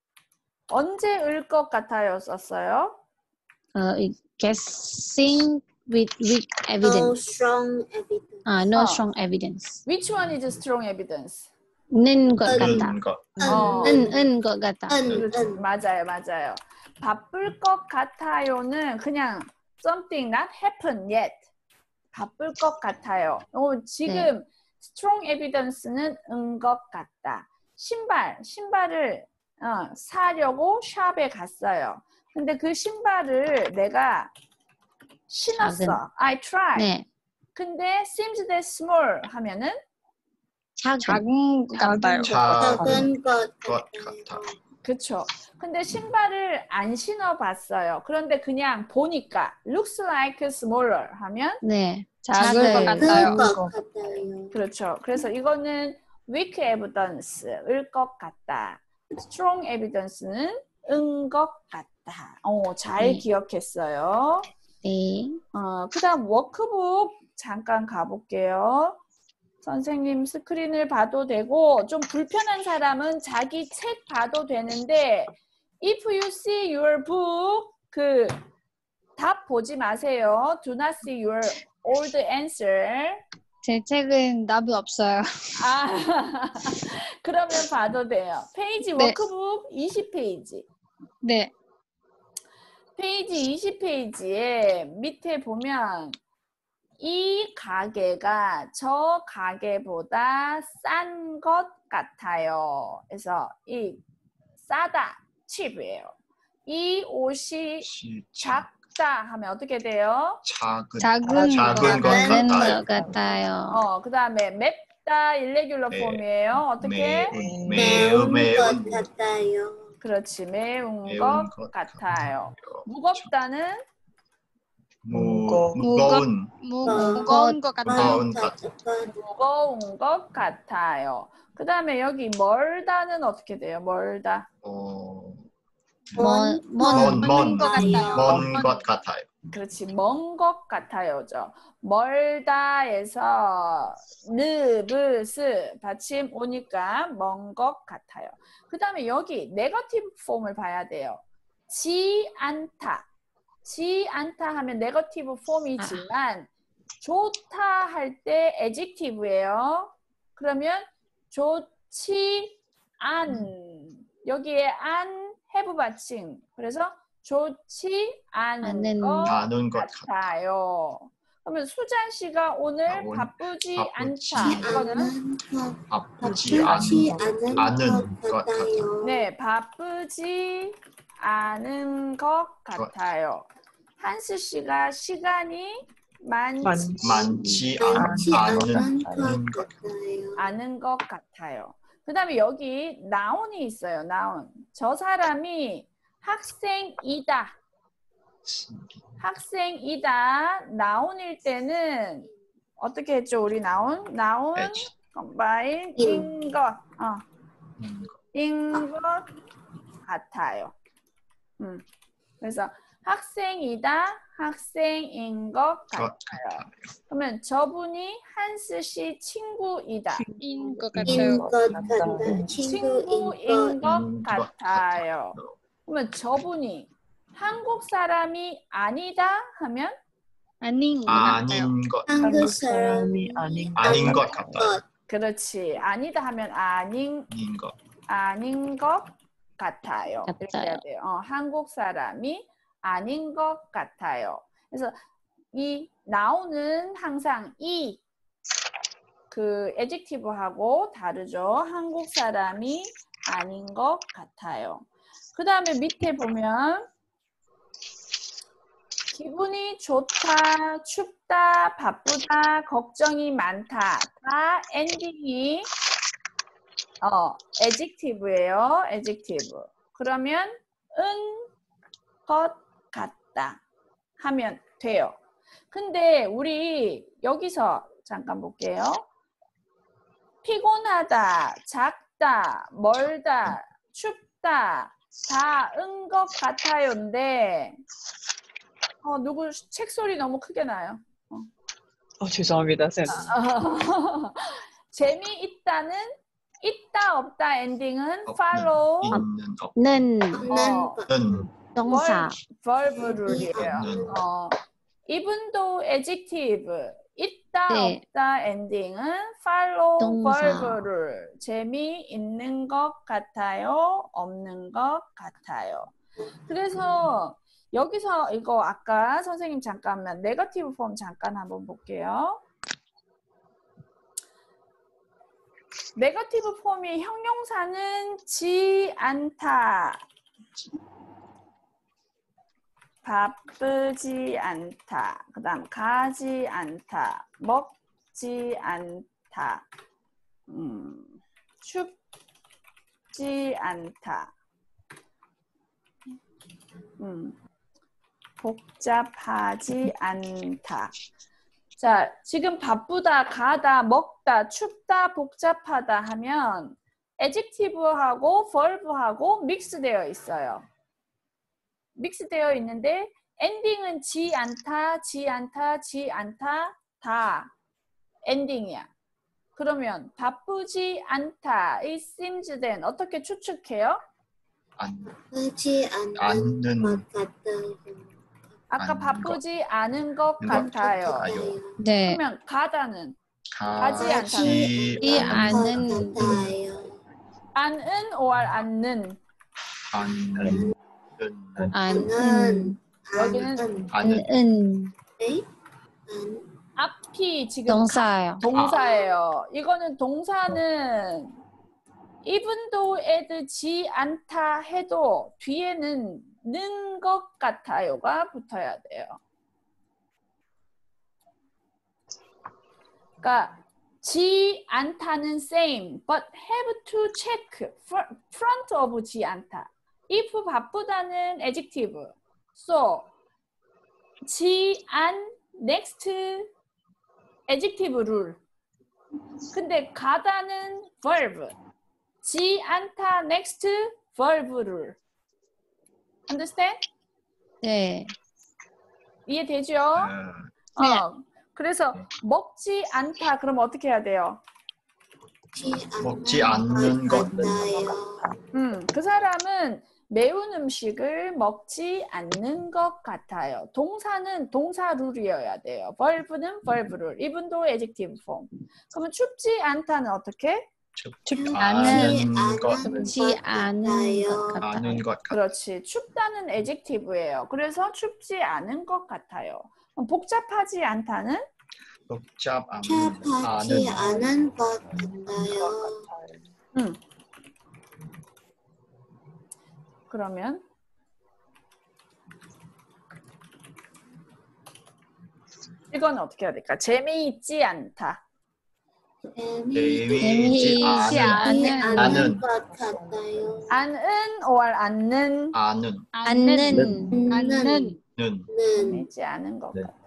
언제 을 것 같아요 썼어요? 어, guessing with weak No evidence. strong evidence. 아, no 어. strong evidence. Which one is strong evidence? 는 것 은. 같다. 는 것 어. 은, 은 것 같다. 은, 그렇죠. 은. 맞아요, 맞아요. 바쁠 것 같아요는 그냥 something not happened yet. 바쁠 것 같아요. 어, 지금 strong evidence는 은 것 같다. 신발, 신발을 어, 사려고 샵에 갔어요. 근데 그 신발을 내가 신었어. 작은. I tried. 네. 근데 seems that small 하면은 작은. 작은 것 같아요. 작은 것 것 같아요. 같아. 그쵸. 근데 신발을 안 신어봤어요. 그런데 그냥 보니까 looks like smaller 하면 네. 작은 것 작은. 같아요. 것 같아요. 그렇죠. 그래서 이거는 weak evidence일 것 같다. strong evidence는 은 것 같다. 어, 잘 네. 기억했어요. 네. 어, 그 다음 워크북 잠깐 가볼게요. 선생님 스크린을 봐도 되고 좀 불편한 사람은 자기 책 봐도 되는데 if you see your book 그 답 보지 마세요. Do not see your old answer. 제 책은 답이 없어요. 아 그러면 봐도 돼요. 페이지 네. 워크북 이십 페이지. 네. 페이지 이십 페이지에 밑에 보면 이 가게가 저 가게보다 싼 것 같아요. 그래서 이 싸다, cheap이에요. 이 옷이 시- 작다 하면 어떻게 돼요? 작은 작은 작은 것 작은 같아요. 것 같아요. 어, 그 다음에 맵다, irregular 네. form이에요. 어떻게? 매우 매우 매운 매운 것 같아요. 그렇지, 매운, 매운 것, 것 같아요. 무겁다는 무 무거- 무거운 무, 어. 무거운 것 같아요. 무거운 것 무거운 것 같아요. 그 다음에 여기 멀다는 어떻게 돼요? 멀다. 어, 먼, 먼 먼, 먼, 것 같아요. 먼 것 같아요. 그렇지. 먼 것 같아요죠. 멀다에서 느, 브, 스 받침 오니까 먼 것 같아요. 그 다음에 여기 네거티브 폼을 봐야 돼요. 지 않다. 지 않다 하면 네거티브 폼이지만 좋다 할 때 adjective예요. 그러면 좋지 않. 여기에 안 have 받침. 그래서 좋지 않은 않은 것 않은 것 같아요. 그러면 수잔 씨가 오늘 아, 오늘 바쁘지 바쁘지 않다. 이거는 않은 것, 바쁘지 바쁘지 않은, 않은 않은 것 것 같아요. 네, 바쁘지 않은 것 같아요. 한스 씨가 시간이 많지 많지 많지 많지 않, 않은 않은 것 것 같아요. 않은 것 같아요. 그 다음에 여기 나운이 있어요. 나운. 저 사람이 학생이다. 학생이다. 나운일 때는 어떻게 했죠? 우리 나운? 나운 edge. 컴바인 인. 인 것. 어. 음, 인 것 같아요. 음. 그래서 학생이다. 학생인 것 것 같아요. 같아요. 그러면 저분이 한스 씨 친구이다. 인 것 인 같아요. 것 같다. 친구인 친구인 것 것 음, 같아요. 그러면 저분이 한국 사람이 아니다 하면 아닌 것 같아요. 아닌 것 한국 한국 사람이 사람이 아닌 아닌 것 것 같아요. 그렇지. 아니다 하면 아닌 아닌 것 아닌 것 같아요. 이렇게 같아요. 해야 돼요. 어, 한국 사람이 아닌 것 같아요. 그래서 이 나오는 항상 이 그 adjective하고 다르죠. 한국 사람이 아닌 것 같아요. 그 다음에 밑에 보면 기분이 좋다, 춥다, 바쁘다, 걱정이 많다. 다 엔딩이 어, adjective예요. adjective. 그러면 은 것 같다 하면 돼요. 근데 우리 여기서 잠깐 볼게요. 피곤하다, 작다, 멀다, 춥다 다 은 것 같아요인데 어, 누구 책 소리 너무 크게 나요. 어, 죄송합니다, 쌤. 재미있다는 있다 없다 엔딩은 없는, follow 있는 는 어, 없는 동사 verb 룰이에요. 없는 어, even though adjective 있다 네. 없다 엔딩은 follow 동사. verb 룰. 재미있는 것 같아요. 없는 것 같아요. 그래서 여기서 이거 아까 선생님 잠깐만 네거티브 폼 잠깐 한번 볼게요. 네거티브 폼이 형용사는 지 않다. 바쁘지 않다. 그 다음 가지 않다. 먹지 않다. 음, 춥지 않다. 음, 복잡하지 않다. 자, 지금 바쁘다, 가다, 먹다, 춥다, 복잡하다 하면 adjective하고 verb하고 믹스되어 있어요. 믹스되어 있는데 엔딩은 지 않다, 지 않다, 지 않다 다 엔딩이야. 그러면 바쁘지 않다, it seems then 어떻게 추측해요? 안, 바쁘지 않은 않는 것 같아요. 아까 않는 바쁘지 않은 것 것 같아요. 같아요. 네. 그러면 가다는 가지 가지 이 않는 않은 같아요. 안은 or 않는 않는 안은 여기는 않는 은 네? 안, 앞이 지금 동사예요. 동사예요. 이거는 동사는 even though 지 않다 해도 뒤에는 는 것 같아요가 붙어야 돼요. 그러니까 지 않다는 same, but have to check front of 지 않다. if 바쁘다는 adjective, so 지 안 next adjective rule. 근데 가다는 verb, 지 않다 next verb rule. Understand? 네. 이해되죠? 어, 어. 그래서 먹지 않다. 그럼 어떻게 해야 돼요? 먹지 않는 것. 같아요. 음, 그 사람은 매운 음식을 먹지 않는 것 같아요. 동사는 동사 룰이어야 돼요. verb는 verb 룰. 이분도 adjective form. 그러면 춥지 않다는 어떻게? 춥지 않은 않은 것. 춥지 않은 것 같아요. 않은 것 같아. 그렇지. 춥다는 adjective예요. 그래서 춥지 않은 것 같아요. 그럼 복잡하지 않다는? 복잡 않은. 복잡하지 않은. 않은 것 같아요. 음. 그러면 이건 어떻게 해야 될까? 재미있지 않다. 재미있지 재미있지 않은. 않은 않은. 것 같아요. 안은 or 않는 않은. 않는 않는 는. 는 재미있지 않은 것 네. 같다.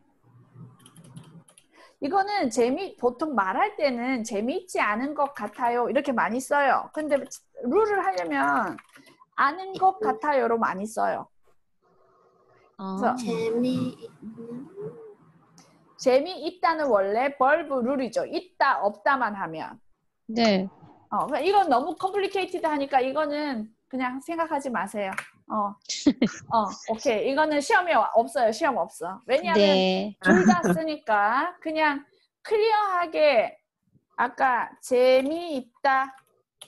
이거는 재미 보통 말할 때는 재미있지 않은 것 같아요 이렇게 많이 써요. 근데 룰을 하려면 아는 것 같아요로 많이 써요. 어, 그래서 재미있는 재미있다는 원래 verb 룰이죠. 있다 없다만 하면. 네. 어, 그러니까 이건 너무 complicated 하니까 이거는 그냥 생각하지 마세요. 어, 어, 오케이. 이거는 시험에 없어요. 시험 없어. 왜냐하면 네. 둘 다 쓰니까 그냥 클리어하게 아까 재미있다.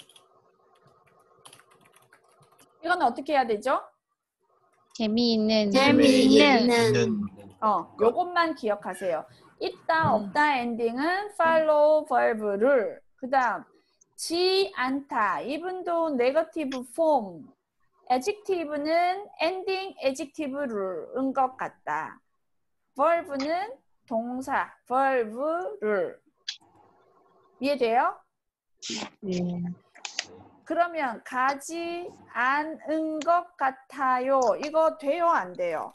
이건 어떻게 해야 되죠? 재미있는 재미있는 어, 요것만 기억하세요. 있다 없다 엔딩은 follow verb를. 그다음 지 않다. 이분도 negative form. adjective는 ending adjective를 것 같다. verb는 동사 verb를. 이해돼요? 네. 그러면 가지 않은 것 같아요. 이거 돼요, 안 돼요?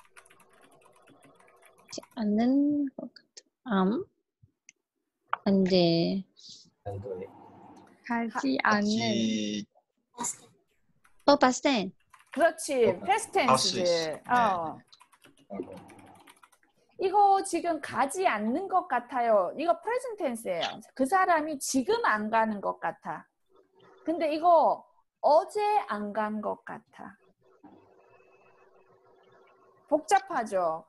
않는 것 같아요. 암? 안 돼. 가지 않는 지. 어, 봤을 그렇지. 어, past past tense. tense. 어. 이거 지금 가지 않는 것 같아요. 이거 present tense예요. 그 사람이 지금 안 가는 것 같아. 근데 이거 어제 안 간 것 같아. 복잡하죠?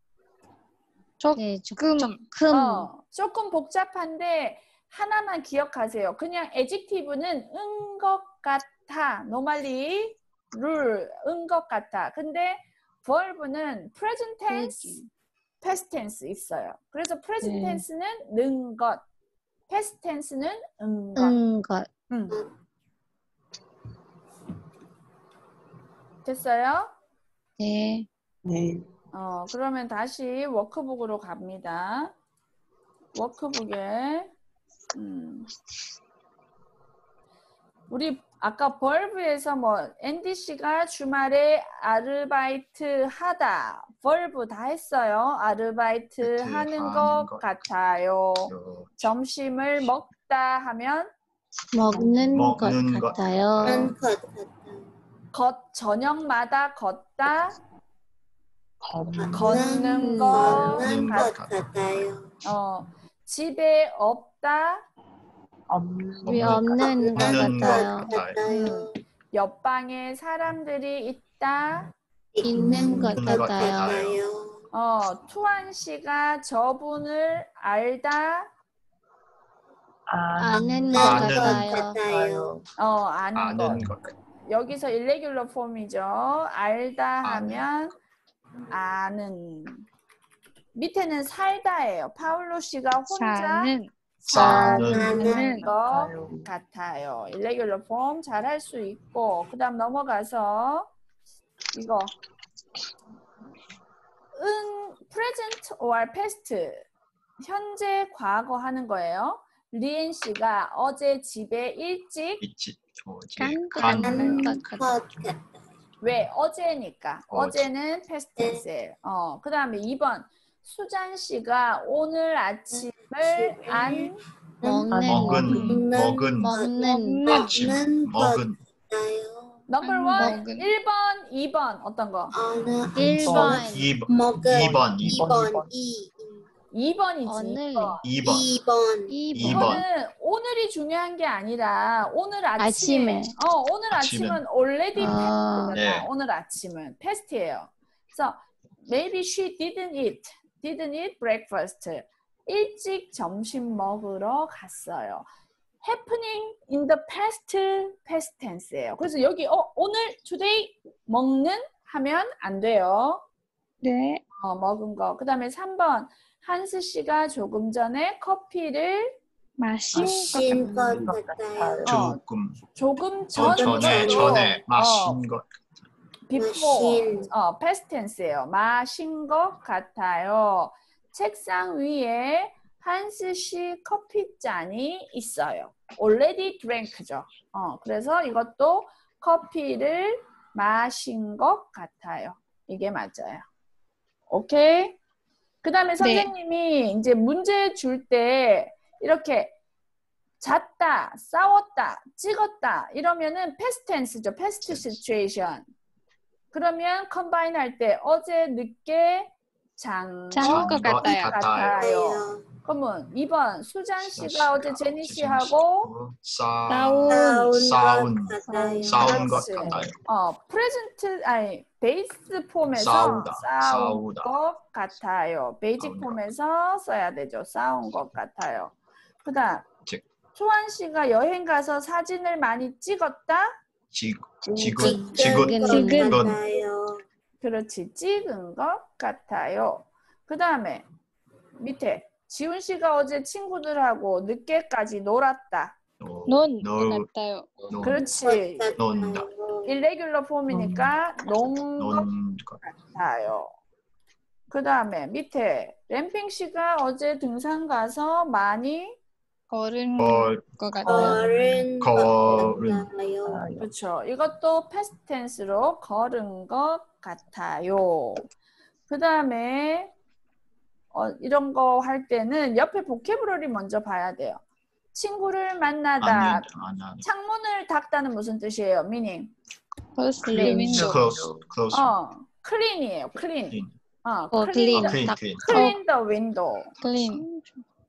네, 조금 조금 어, 조금 복잡한데 하나만 기억하세요. 그냥 adjective는 은 것 같아. normally 룰, 은 것 같아. 근데 verb는 present tense, past tense 있어요. 그래서 present 네. tense는 는 것, past tense는 은 것. 은 것. 음. 됐어요? 네. 네. 어, 그러면 다시 워크북으로 갑니다. 워크북에 음. 우리 아까 벌브에서 뭐 앤디 씨가 주말에 아르바이트 하다 벌브 다 했어요. 아르바이트 하는 하는 것 것 같아요. 요. 점심을 먹다 하면 먹는, 먹는 것 것 같아요. 것 같아요. 걷 저녁마다 걷다 걷는 걷는 것 걷는 같, 것 같아요. 어, 집에 없다 없는 위 없는 것 없는 것 같아요. 같아요. 옆방에 사람들이 있다. 있는 것 있는 것 같아요. 같아요. 어, 투안 씨가 저분을 알다. 아는 것 아는 같아요. 같아요. 어, 아는 것. 아는 것. 여기서 irregular form이죠. 알다 아는. 하면 아는. 밑에는 살다예요. 파울로 씨가 혼자 사는 사는 사는 것 같아요. irregular form 잘 할 수 있고, 그 다음 넘어가서 이거 은 present or past 현재 과거 하는 거예요. 리엔 씨가 어제 집에 일찍 있지. 어제 간 간. 간 것 것 같아요. 같아요. 왜 어제니까 어제. 어제는 past tense예요. 어, 그다음에 이 번 수잔 씨가 오늘 아침을 안 먹는 먹은. 먹은. 먹는 먹는 아침. 먹는 것 먹은. 같아요. Number 음, one, 먹은. 일 번, 이 번 어떤 거? 어느 일 번. 이 번. 먹은 이 번. 이 번. 이 번 이 이 번이지. 오늘. 이 번. 이 번 이 이 번. 번. 이거는 오늘이 중요한 게 아니라 오늘 아침에, 아침에. 어 오늘 아침은. 아침은 already 아. past잖아. 네. 오늘 아침은 past예요. 그래서 maybe she didn't eat, didn't eat breakfast. 일찍 점심 먹으러 갔어요. happening in the past, past tense예요. 그래서 여기 어 오늘 today 먹는 하면 안 돼요. 네. 어, 먹은 거. 그 다음에 삼 번 한스 씨가 조금 전에 커피를 마신 마신 것 것 같아요. 조금. 조금 어, 전 전에 전에 마신 것. before 마신. 어, past tense예요. 마신 것 같아요. 책상 위에 한스 씨 커피 잔이 있어요. already drank죠. 어, 그래서 이것도 커피를 마신 것 같아요. 이게 맞아요. 오케이? 그 다음에 선생님이 이제 문제 줄 때 이렇게 잤다, 싸웠다, 찍었다 이러면은 past tense죠. past situation. 그러면 combine 할 때 어제 늦게 잔 잔 것 같아요. 같아요. 그러면 이 번 수잔 씨가 어제 제니 씨하고 싸운 싸운 싸운 것 같아요. 싸운 것 그렇지. 같아요. 어, 프레젠트 아니 베이스 폼에서 싸우다, 싸운 싸우다. 것 같아요. 베이직 싸운 것. 폼에서 써야 되죠. 싸운 것 같아요. 그다음 즉. 소환 씨가 여행 가서 사진을 많이 찍었다. 지 지금 지금 찍은 지금 것 같아요. 그렇지, 찍은 것 같아요. 그 다음에 밑에 지훈 씨가 어제 친구들하고 늦게까지 놀았다. 논 놀- 것 같아요. 논- 그렇지. 논다. 일레귤러 폼이니까 논 것 논 것. 같아요. 그 다음에 밑에 램핑 씨가 어제 등산 가서 많이 걸은 걸 것 같아요. 걸은 걸은. 것 같아요. 그렇죠. 이것도 past tense로 걸은 것 같아요. 그 다음에 어, 이런 거 할 때는 옆에 보캐브러리 먼저 봐야 돼요. 친구를 만나다. 아니 아니. 창문을 닫다는 무슨 뜻이에요? meaning. Close the Clean. window. close close. 어, clean이에요. clean. clean. 어, 어, clean, clean. the, clean 딱- clean. clean the window. Clean.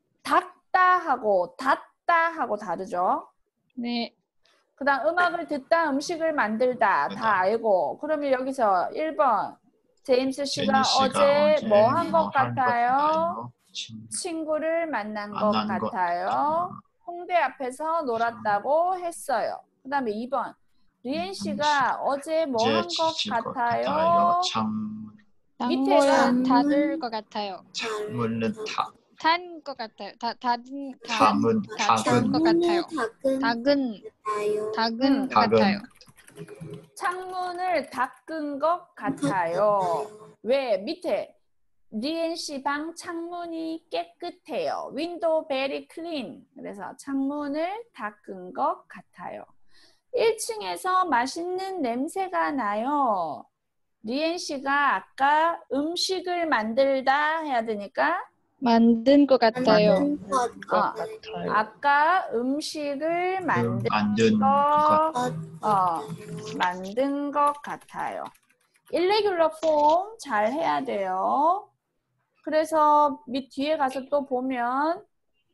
닫다 하고 닫다 하고 다르죠. 네. 그 다음 음악을 듣다 음식을 만들다 다 알고 그러면 여기서 일 번 제임스 씨가 제니 씨가 어제 뭐 한 것 뭐한 같아요? 친- 친구를 만난 것 만난 것 같아요. 홍대 앞에서 놀았다고 했어요. 그 다음에 이 번 리엔 씨가 어제 뭐 한 것 지칠 것 같아요? 창 밑에가 창문을 닫을 것 같아요. 창문은 타 탄 것 같아요. 다 닫은 다 탐은 닫은 것 닫은 같아요. 닫은 닭은 같아요. 닭은 것 닭은 같아요. 창문을 닫은 것 같아요. 왜? 밑에 리엔 씨 방 창문이 깨끗해요. window very clean. 그래서 창문을 닫은 것 같아요. 일 층에서 맛있는 냄새가 나요. 리엔 씨가 아까 음식을 만들다 해야 되니까 만든 것 같아요. 만든 것 아, 같아요. 아까 음식을 만든 만든 것, 것. 어, 만든 것 같아요. irregular form 잘 해야 돼요. 그래서 밑 뒤에 가서 또 보면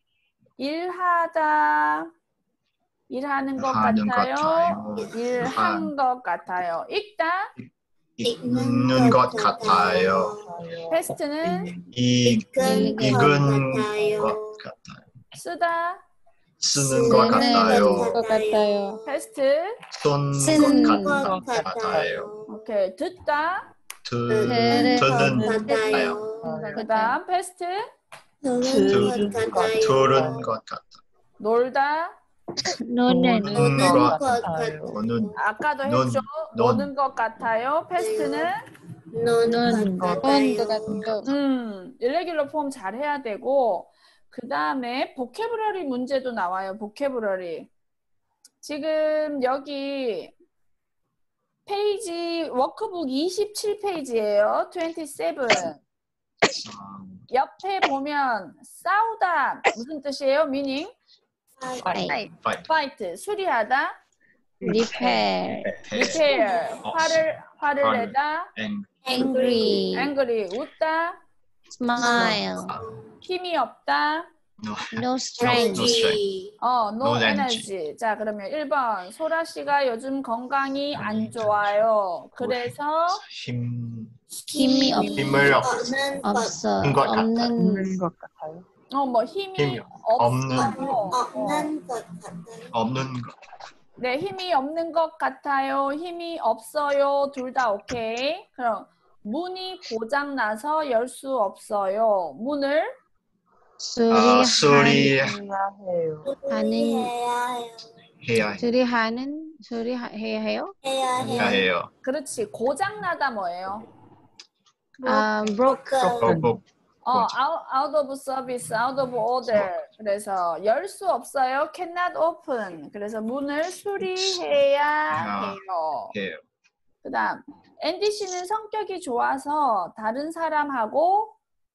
일하다, 일하는 것 하는 것 같아요. 같아요. 일한 것 같아요. 읽다, 읽는 것 같아요. 패스트는 이 익은 익은 것 같아요. 것 같아요. 쓰다, 쓰는 것 쓰는 같아요. 것 같아요. 패스트, 손 쓰는 것 것 같아요. 같아요. 오케이, 듣다, 드, 들은 듣는 것 같아요. 그 다음 패스트, 들은 것 같아요. 들은 것 같아요. 놀다, 노는 노는 노는 것 것 같아요. 같아요. 노는 아까도 논, 했죠? 논. 노는 것 같아요. 패스트는 노는 것 건 것 같아요. 같아요. 음, irregular form 잘 해야 되고 그 다음에 vocabulary 문제도 나와요. vocabulary. 지금 여기 페이지 워크북 이십칠 페이지예요. 이십칠. 옆에 보면 싸우다 무슨 뜻이에요? meaning? 파이. fight. fight. 수리하다. repair, repair. 어, 화를 화를 화를. 내다. eng, angry, angry. 웃다. smile, 힘이 없다. no, no strength, No strength. 어, no, No energy. energy. 자, 그러면 일 번. 소라 씨가 요즘 건강이 안 좋아요. 그래서 힘, 힘이 없, 힘을 없, 없는 것. 없어, 없는 것 같아요. 없는, 없는 것 같아요. 어, 뭐 힘이 힘이 없어요. 없는, 어, 없는 것 같아요. 없는 것. 네, 힘이 없는 것 같아요. 힘이 없어요. 둘 다 오케이. 그럼 문이 고장 나서 열 수 없어요. 문을 아, 수리하는, 수리해야 하는, 해야 해요. 해요. 수리하는, 수리해야 해요? 해야 해야 해요. 해요. 그렇지. 고장 나다 뭐예요? 아, broke, broken. 꼭, 어, 고장. out, out of service, out of order. 그래서 열 수 없어요. cannot open. 그래서 문을 수리해야 야. 해요. 해요. 그다음 앤디 씨는 성격이 좋아서 다른 사람하고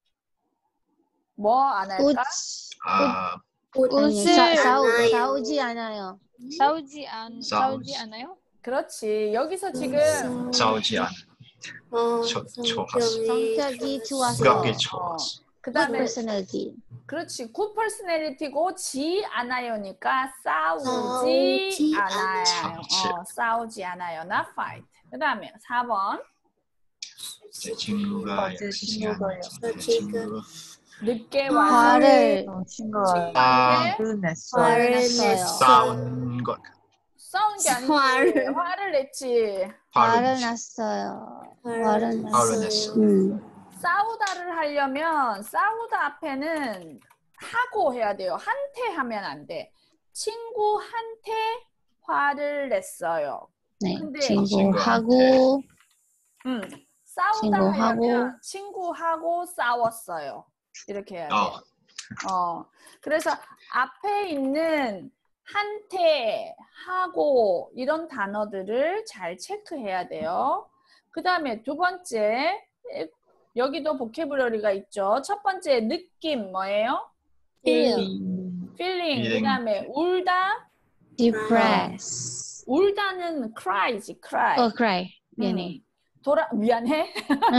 뭐 안 할까? 웃, 아, 아니, 사, 싸우, 싸우지 않아요. 싸우지 않 싸우지. 싸우지 않아요? 그렇지. 여기서 지금 싸우지 않아. 어, 저- 좋았어. 성격이 성격이 좋아서. 성격이 어, 좋았어. good 그다음에 personality. 그렇지. good personality고 지 않아요니까 싸우지 싸우지 않아요. 싸우지. 어, 싸우지 않아요. not fight. 그다음에 사 번 제 친구가 어제 열심히 친구가요. 하는 제 지금. 친구. 늦게 와서 화를 어, 친구가 아, 화를 냈어요. 화를 화를 냈어요. 냈어. 싸운 것. 싸운 게 아니지. 화를- 화를 냈지. 화를 화를 났어요. 화를 화를 화를 났어요. 냈어. 음. 싸우다를 하려면 싸우다 앞에는 하고 해야 돼요. 한테 하면 안 돼. 친구한테 화를 냈어요. 네, 근데- 친구하고 음, 싸우다 친구하고. 하려면 친구하고 싸웠어요. 이렇게 해야 돼요. 어, 어, 그래서 앞에 있는 한테, 하고 이런 단어들을 잘 체크해야 돼요. 그 다음에 두 번째, 여기도 보캐블러리가 있죠. 첫 번째 느낌 뭐예요? feel, feeling. 그 feeling. 다음에 울다. depress. 울다는 cry지, cry. 어, cry. 미안해. 음, 돌아 미안해.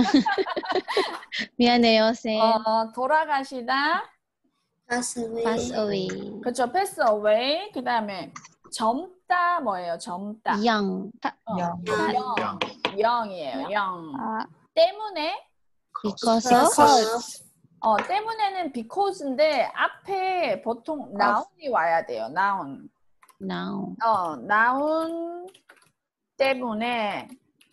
미안해요, 쌤. 어, 돌아가시다. pass away. pass away. 그렇죠. pass away. 그 다음에 젊다 뭐예요? 젊다. young. 어, 영. 영. 영. 영이에요. 영. 아, 때문에 because Because of. of. 어 때문에는 because인데 앞에 보통 noun이 와야 돼요. noun. now. 어 noun 때문에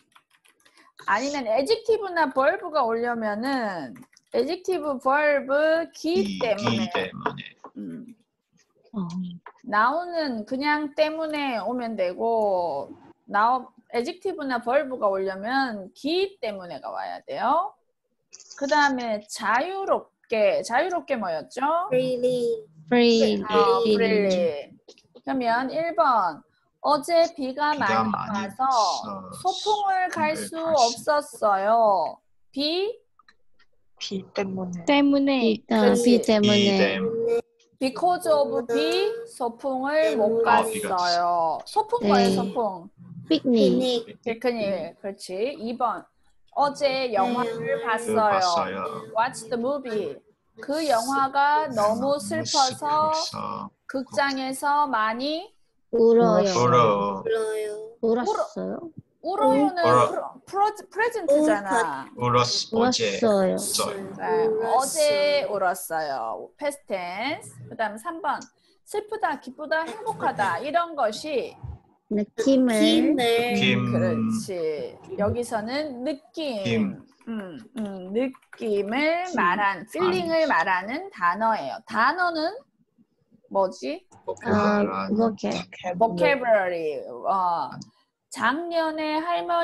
아니면 adjective나 verb가 오려면은 adjective, verb 기 이, 때문에. 기 때문에. 음. 어. noun은 그냥 때문에 오면 되고 now adjective나 verb가 오려면 기 때문에가 와야 돼요. 그 다음에 자유롭게, 자유롭게 뭐였죠? Freely. free. 어, free. freely. 그러면 일 번 어제 비가, 비가 많이 많이 와서 와서 소풍을 갈 수 소풍을 갈 수- 없었어요. 비, 비 때문에. 때문에 비, 어, 그렇지. 비 이 때문에. 때문에. because of 비 소풍을 못 아, 비가 갔어요. 소풍 네. 뭐예요, 소풍? picnic. 피닉. 피크닉, 그렇지. 이 번 어제 영화를 영화를 봤어요. 봤어요. Watch the movie. 그 영화가 너무 슬퍼서 슬퍼서 극장에서 많이 울어요. 울어. 불러요. 울었어요? 울어요는 울어. 프로, 프로, 프레젠트잖아. 울었 어제. 울었어요. 울었어요. 네, 어제 울었어요. past tense. 그 다음 삼 번 슬프다, 기쁘다, 행복하다 이런 것이 느낌을 힘을. 느낌. 그렇지. 여기서는 느낌. 느낌. 음, 음, 느낌을 말한, feeling을 말하는 단어예요. 단어는 뭐지? 아, 이렇게 vocabulary. 어, 작년에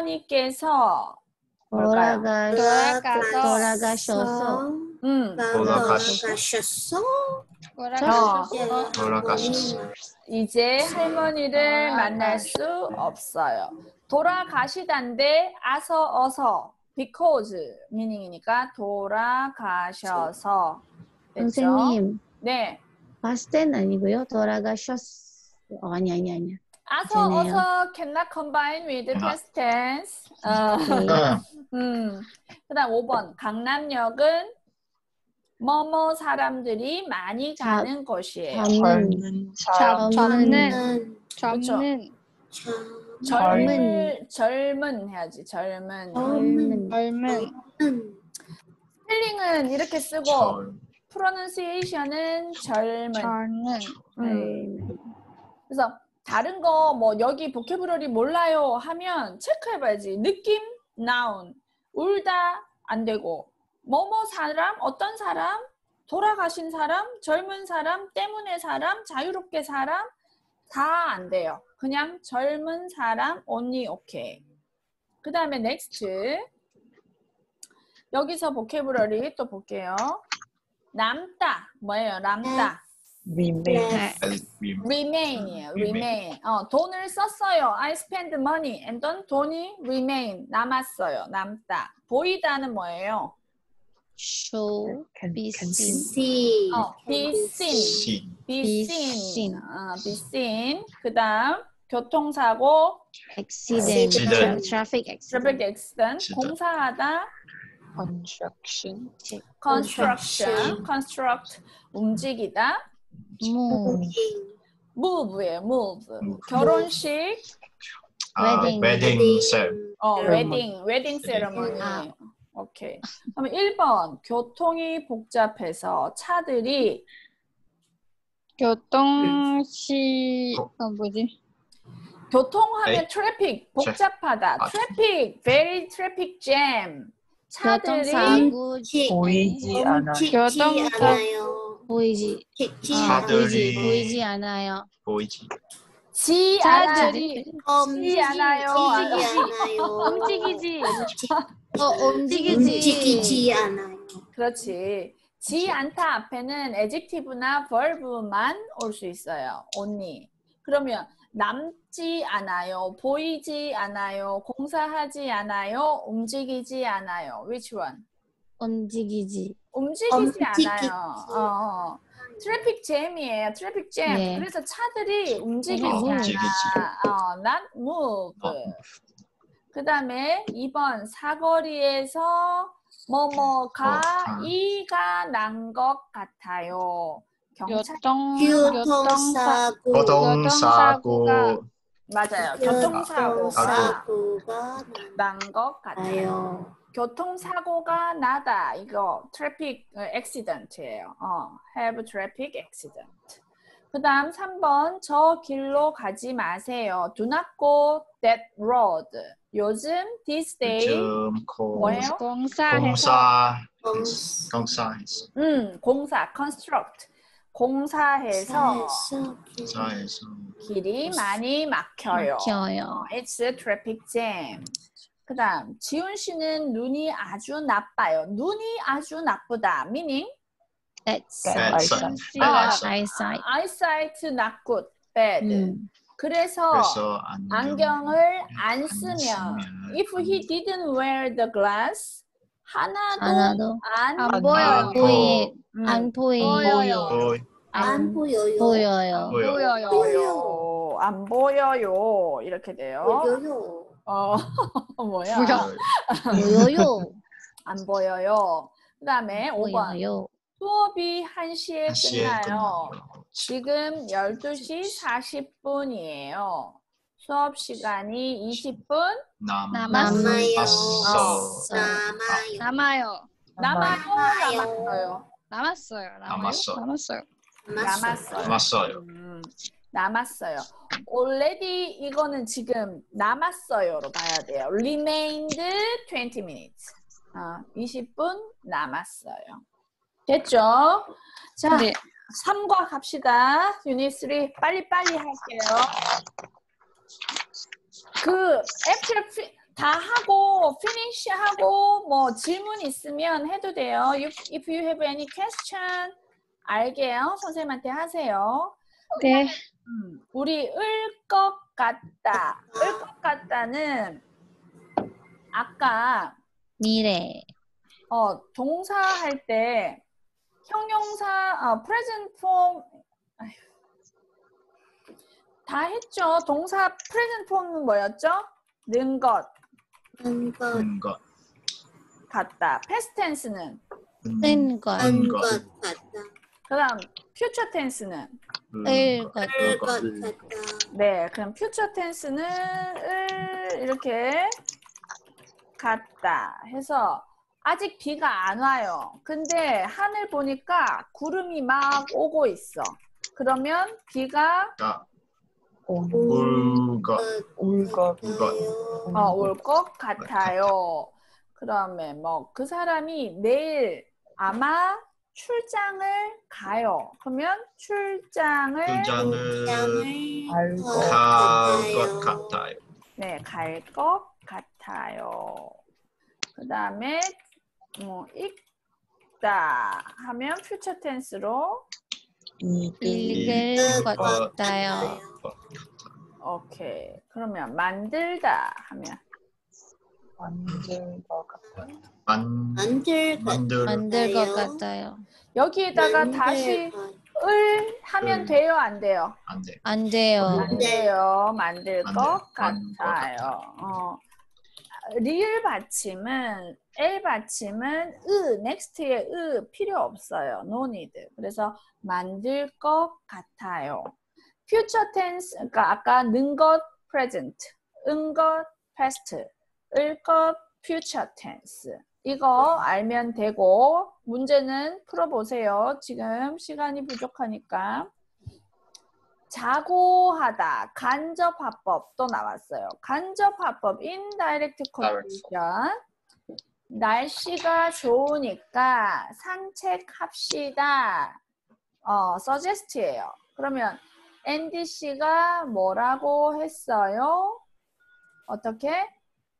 할머니께서 뭘까요? 돌아가 돌아가서 돌아가셔서 음, 돌아가셨어? 돌아가셔서 돌아가셨어. 이제 할머니를 만날 수 없어요. 돌아가시단데 아서 어서 because meaning이니까 돌아가셔서 됐죠? 선생님 네, 봤을 땐 아니고요. 돌아가셨 어, 아니 아니 아니야. 어서 되네요. 어서 cannot combine with cannot. past tense. 어. 네. 음. 그다음 오 번 강남역은 뭐뭐 사람들이 많이 자- 가는 곳이에요. 저는 젊은 잡, 사람. 잡는, 저는 잡는, 참 젊은 젊은 해야지. 젊은. 젊은 젊은, 젊은 스펠링은 이렇게 쓰고 절. 프로넌시에이션은 젊은. 젊은, 음. 그래서 다른 거 뭐 여기 보캐브러리 몰라요 하면 체크해봐야지. 느낌, noun, 울다 안 되고 뭐뭐 사람, 어떤 사람, 돌아가신 사람, 젊은 사람, 때문에 사람, 자유롭게 사람 다 안 돼요. 그냥 젊은 사람 only 오케이. 그 다음에 next 여기서 보캐브러리 또 볼게요. 남다 뭐예요? 남다. remain. 네. 림. remain이에요. remain. remain. 어, 돈을 썼어요. I spend money. and then 돈이 remain. 남았어요. 남다. 보이다는 뭐예요? show, Can, be can seen. see 어, be seen. 시. be Be seen. seen. 어, be seen. 그 다음 교통사고, accident, Accident. tra- traffic traffic accident. accident. accident. 공사하다, construction. construction. construct. 움직이다. move, move예요. move. Move. 결혼식, 아, Wedding. 웨딩 셀. 어, Ceremony. 웨딩, 웨딩 세레머니. 아. 오케이. 그럼 일 번, 교통이 복잡해서 차들이 교통시, 어, 뭐지? 교통하면 에이. 트래픽 복잡하다. 아. 트래픽, very traffic jam. 차들이 교통사고 보이지 않아. 움직이지 교통사- 않아요. 보이지, 움직이지 아, 않아요. 보이지, 차들이- 보이지 않아요. 보이지. 지 않아. 차들이 움직이지 않아요. 움직이지 않아요. 움직이지. 어, 움직이지. 움직이지 않아요. 그렇지. 지 않다 앞에는 adjective나 verb만 올 수 있어요. only. 그러면 남지 않아요. 보이지 않아요. 공사하지 않아요. 움직이지 않아요. Which one? 움직이지. 움직이지 움직이지. 않아요. 어, 어. 트래픽 잼이에요. 트래픽 잼. 네. 그래서 차들이 움직이지 어, 않아. 움직이지. 어, not move. 어. 그 다음에 이 번 사거리에서 뭐뭐가 어, 이가 난 것 같아요. 경찰 교통, 교통사고 교통사고. 맞아요. 교통사고가 교통사고가 난 것 같아요. 나요. 교통사고가 나다. 이거 트래픽 액시던트예요. 어, have traffic accident. 그 다음 삼 번 저 길로 가지 마세요. Do not go that road. 요즘 these days 요즘 고 뭐예요? 공사해서, 공사 공사해서 음, 공사 construct. 공사해서 공사해서 길이 많이 막혀요. 막혀요. 어, It's a traffic jam. 그 다음 지훈 씨는 눈이 아주 나빠요. 눈이 아주 나쁘다. Meaning That's bad eyesight. sight. 아, bad sight. eyesight. eyesight not good, bad. 음. 그래서 그래서 안경 안경을 안 안 쓰면 쓰면 if he didn't wear the glass 하나도, 하나도 안, 안 안 보여요. 보이, 음, 안 보이, 보여요. 보이 안 안 보여요. 보여요. 보여. 보여요. 보여요. 안 보여요. 이렇게 돼요. 보여요. 어, 뭐야? 뭐야? 보여요. 안 보여요. 그 다음에 오 번 보여요. 수업이 한 시에 한 시에 끝나요. 끝나요. 지금 열두 시 사십 분이에요. 수업 시간이 이십 분 남 남았어요. 남았어. 남아요. 남아요. 남아요. 남아요. 남았어요. 남았어요. 남아요? 남았어요. 남았어요. 남았어요. 남았어요. 음, 남았어요. already 이거는 지금 남았어요로 봐야 돼요. remained twenty minutes. 어, 이십 분 남았어요. 됐죠? 자, 네. 삼과 갑시다. 유닛 삼 빨리빨리 할게요. 그 after fi- 다 하고 finish 하고 뭐 질문 있으면 해도 돼요. If, if you have any question 알게요. 선생님한테 하세요. 네. 음, 우리 을 것 같다. 을 것 같다는 아까 미래. 어, 동사 할 때 형용사 어, present form 아휴. 다 했죠. 동사 present form은 뭐였죠? 는 것, 는 것, 은 것. 같다. past tense는 은 것, 은 은 것. 것 같다. 그다음 future tense는 을 것, 을 것 같다. 네, 그럼 future tense는 을 이렇게 같다 해서 아직 비가 안 와요. 근데 하늘 보니까 구름이 막 오고 있어. 그러면 비가 가. 올, 올 것. 올 것, 같아요. 어, 올 것 같아요. 그다음에 뭐 그 사람이 내일 아마 출장을 가요. 그러면 출장을 출장을 장을 알 것 것 갈 것 같아요. 같아요. 네, 갈 것 같아요. 그다음에 뭐 읽다 하면 future tense로 읽을 읽을 것 것 같아요. 오케이. 그러면 만들다 하면 만들 것 같아요. 만, 만들 것 만들 만들 것 같아요. 같아요. 여기에다가 만들 다시 것 을 하면 을. 돼요, 안 돼요? 안 돼. 안 돼요. 안 돼요. 만들 안 것 돼요. 만들 것 같아요. 어. 리을 받침은 L 받침은 으, next에 으 필요 없어요. no need. 그래서 만들 것 같아요. future tense, 그러니까 아까 는 것 present, 은 것 past, 을 것 future tense. 이거 알면 되고 문제는 풀어보세요. 지금 시간이 부족하니까. 자고하다, 간접화법 또 나왔어요. 간접화법, indirect quotation. 날씨가 좋으니까 산책합시다. 어, suggest예요. 그러면 앤디 씨가 뭐라고 했어요? 어떻게?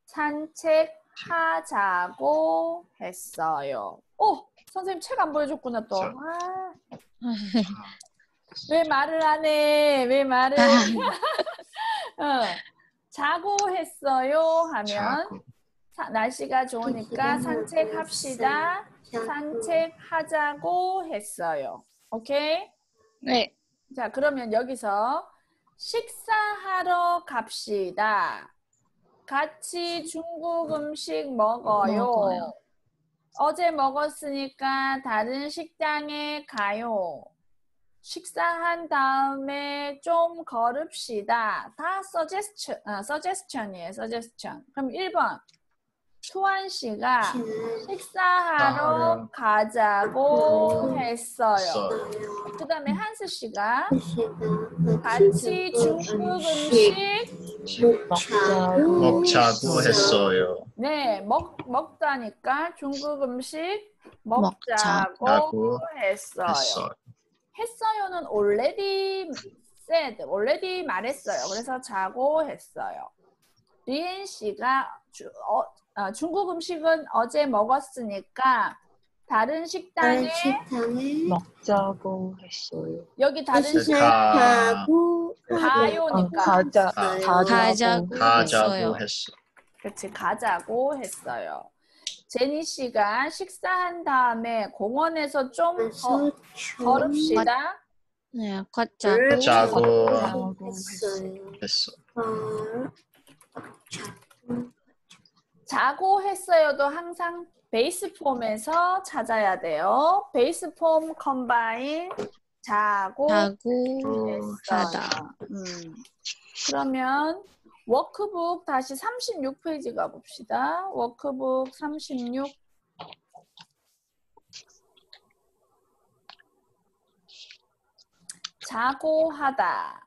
산책하자고 했어요. 오, 선생님 책 안 보여줬구나 또. 자. 아. 왜 말을 안 해? 왜 말을? 어, 자고 했어요 하면 자고. 사- 날씨가 좋으니까 산책합시다. 산책하자고 했어요. 오케이? 네. 자, 그러면 여기서 식사하러 갑시다. 같이 중국 음식 먹어요. 먹어요. 어제 먹었으니까 다른 식당에 가요. 식사한 다음에 좀 걸읍시다. 다 suggestion, 아, suggestion이에요. suggestion. 그럼 일 번. 수환 씨가 식사하러 식사하러 가자고 했어요. 했어요. 그 다음에 한스 씨가 같이 같이 중국 음식 먹자고 먹자고 했어요. 네, 먹, 먹다니까 중국 음식 먹자고 라고 했어요. 했어요. 했어요는 already said, already 말했어요. 그래서 자고 했어요. 리엔 씨가 주, 어, 어, 중국 음식은 어제 먹었으니까 다른 식당에 식당에 먹자고 했어요. 여기 다른 가- 시작하고 어, 가요니까 가자, 가- 가자고 가자고 가자고 했어요. 했어. 그치 가자고 했어요. 제니 씨가 식사한 다음에 공원에서 좀 거, 걸읍시다. 네, 걷자고 걷자고 했어요. 했어. 자고 했어요도 항상 베이스 폼에서 찾아야 돼요. 베이스 폼 컴바인 자고 자고 했어요. 하다. 음. 그러면 워크북 다시 삼십육 페이지 가봅시다. 워크북 삼십육. 자고 하다.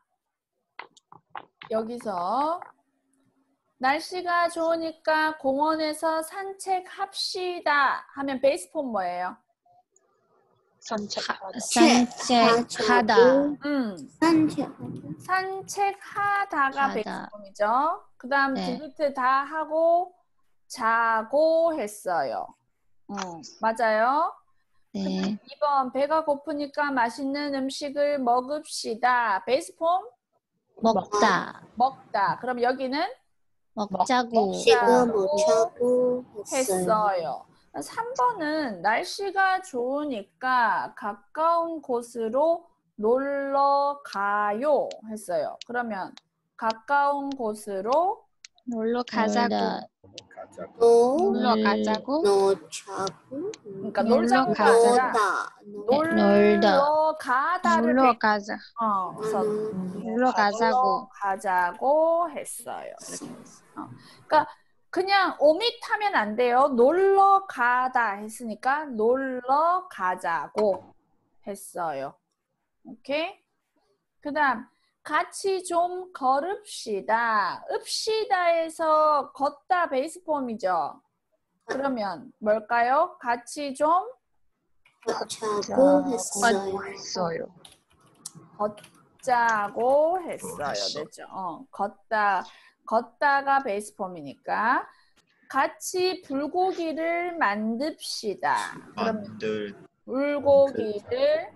여기서 날씨가 좋으니까 공원에서 산책합시다 하면 베이스 폼 뭐예요? 산책하다. 산책하다. 음, 산책. 산책하다가 하다. 베이스 폼이죠. 그 다음 네. 디귿 다 하고 자고 했어요. 음, 맞아요. 네. 이 번 배가 고프니까 맛있는 음식을 먹읍시다. 베이스 폼 먹다. 먹다. 그럼 여기는 먹자고. 지금 못 자고 했어요. 했어요. 삼 번은 날씨가 좋으니까 가까운 곳으로 놀러 가요 했어요. 그러면 가까운 곳으로 놀러 가자고. 놀다. 노, 놀러 놀- 가자고. 노자고. 그러니까 놀러 놀자고가 가자. 아니라 놀다. 놀러 가다를 놀러 배- 가자. 어, 그래서 음, 놀러 가자고. 놀러 가자고 했어요. 이렇게. 어. 그러니까 그냥 오밋하면 안 돼요. 놀러 가다 했으니까 놀러 가자고 했어요. 오케이? 그다음 같이 좀 걸읍시다. 읍시다에서 걷다 베이스 폼이죠. 그러면 뭘까요? 같이 좀 자고 했어요. 했어요. 걷자고 했어요. 했어. 됐죠? 어, 걷다 걷다가 베이스 폼이니까 같이 불고기를 만듭시다. 그러면 만들 불고기를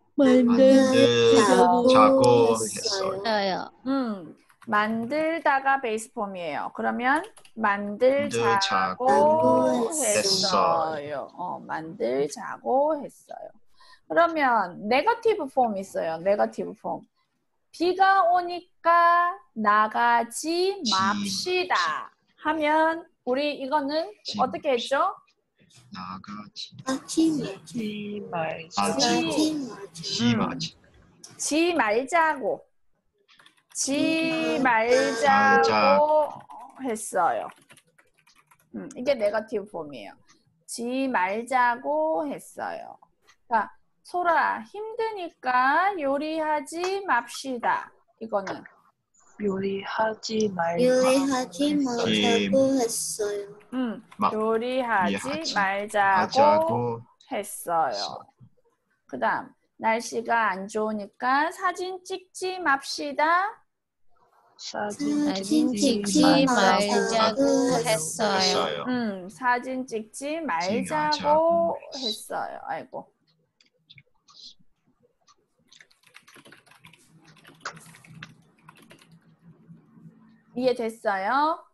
만들자고 자고 했어요. 했어요. 음, 만들다가 베이스 폼이에요. 그러면 만들자고 만들자고 했어요. 어, 만들자고 했어요. 그러면 네거티브 폼 있어요. 네거티브 폼. 비가 오니까 나가지 맙시다 하면 우리 이거는 지 어떻게 했죠? 나가지 하지 지 말자. 지. 마지 마지. 지마지 지 말자고. 지 말자. 말자고 했어요. 음, 이게 네거티브 폼이에요. 지 말자고 했어요. 그러니까 소라 힘드니까 요리하지 맙시다. 이거는 요리하지 말자. 요리하지 말자고 했어요. 음, 마- 요리하지 요리하지 말자고 하자고 했어요. 그 다음 날씨가 안 좋으니까 사진 찍지 맙시다. 사진 사진 찍지 찍지 말자고 말자고 했어요. 했어요. 했어요. 음, 사진 찍지 말자고 말자고 했어요. 아이고. 이해됐어요?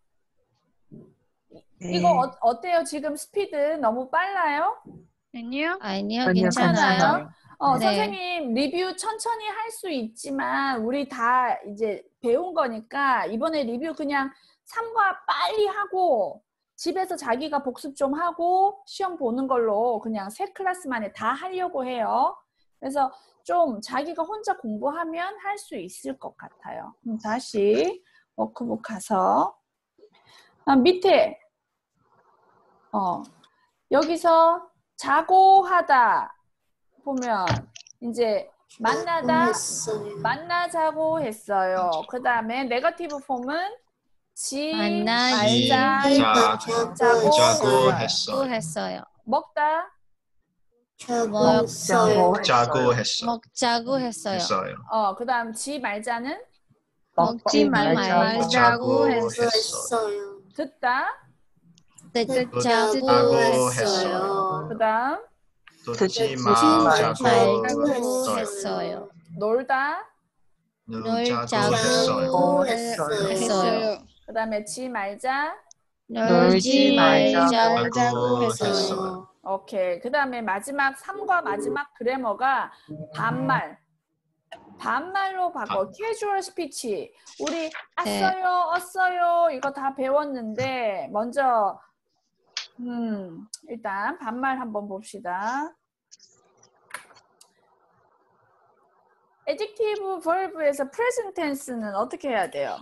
네. 이거 어, 어때요? 지금 스피드 너무 빨라요? 아니요. 아니요, 아니요, 괜찮아요. 어, 네. 선생님 리뷰 천천히 할 수 있지만 우리 다 이제 배운 거니까 이번에 리뷰 그냥 삼과 빨리 하고 집에서 자기가 복습 좀 하고 시험 보는 걸로 그냥 세 클래스 만에 다 하려고 해요. 그래서 좀 자기가 혼자 공부하면 할 수 있을 것 같아요. 그럼 다시 워크북 가서 아, 밑에 어, 여기서 자고 하다 보면 이제 만나다 했어요. 만나자고 했어요. 그 다음에 네거티브 폼은 지 만나- 말자 자- 자고 자고 했어요. 또 했어요. 했어요. 먹다 자고 먹자고 했어요. 자고 했어. 먹자고 했어요. 했어요. 어, 그 다음 지 말자는 먹지 말자. 말자고 자고 했어. 했어. 했어요. 듣다 듣자고 듣자고 했어요. 했어요. 그 다음 듣지 듣지 말자고 말자고 했어요. 했어요. 놀다 놀자고 자고 했어요. 했어요. 했어요. 그 다음에 지 말자 놀지 말자고 말자고 했어요. 했어요. 오케이. 그 다음에 마지막 삼과 마지막 그래머가 반말. 반말로 바꿔. 캐주얼 스피치. 우리 네. 왔어요, 왔어요 이거 다 배웠는데 먼저 음 일단 반말 한번 봅시다. adjective, verb에서 present tense는 어떻게 해야 돼요?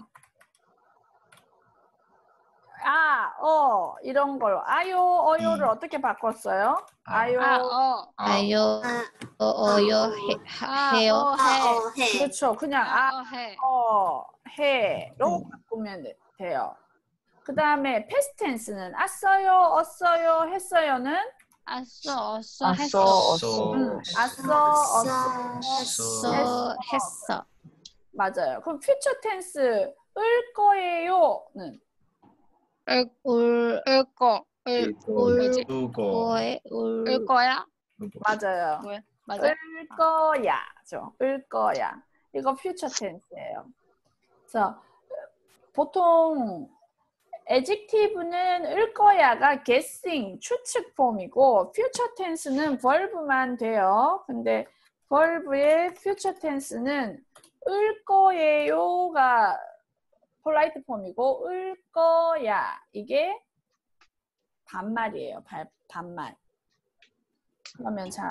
아, 어 이런 걸 아요, 어요를 음. 어떻게 바꿨어요? 아요, 아, 어. 아요, 아, 어, 어요, 해, 아, 해요. 어, 아, 해. 어, 해. 그렇죠. 그냥 아, 아, 어, 해. 어, 해로 바꾸면 돼- 돼요. 그 다음에 past tense는 왔어요, 왔어요, 했어요는 아싸, 어싸, 아싸, 했어. 어싸. 음, 왔어, 아싸, 왔어. 했어, 했어. 맞아요. 그럼 future tense 을 거예요는 을, 울, 을 거. 을, 울, 뭐지? 두고 거에, 울, 을 거야? 맞아요. 뭐야? 맞아? 을 거야죠. 을 거야. 이거 future tense예요. 그래서 보통 adjective는 을 거야가 guessing, 추측 폼이고 future tense는 verb만 돼요. 근데 verb의 future tense는 을 거예요가 폴라이트 폼이고 을 거야 이게 반말이에요. 반, 반말. 그러면 자,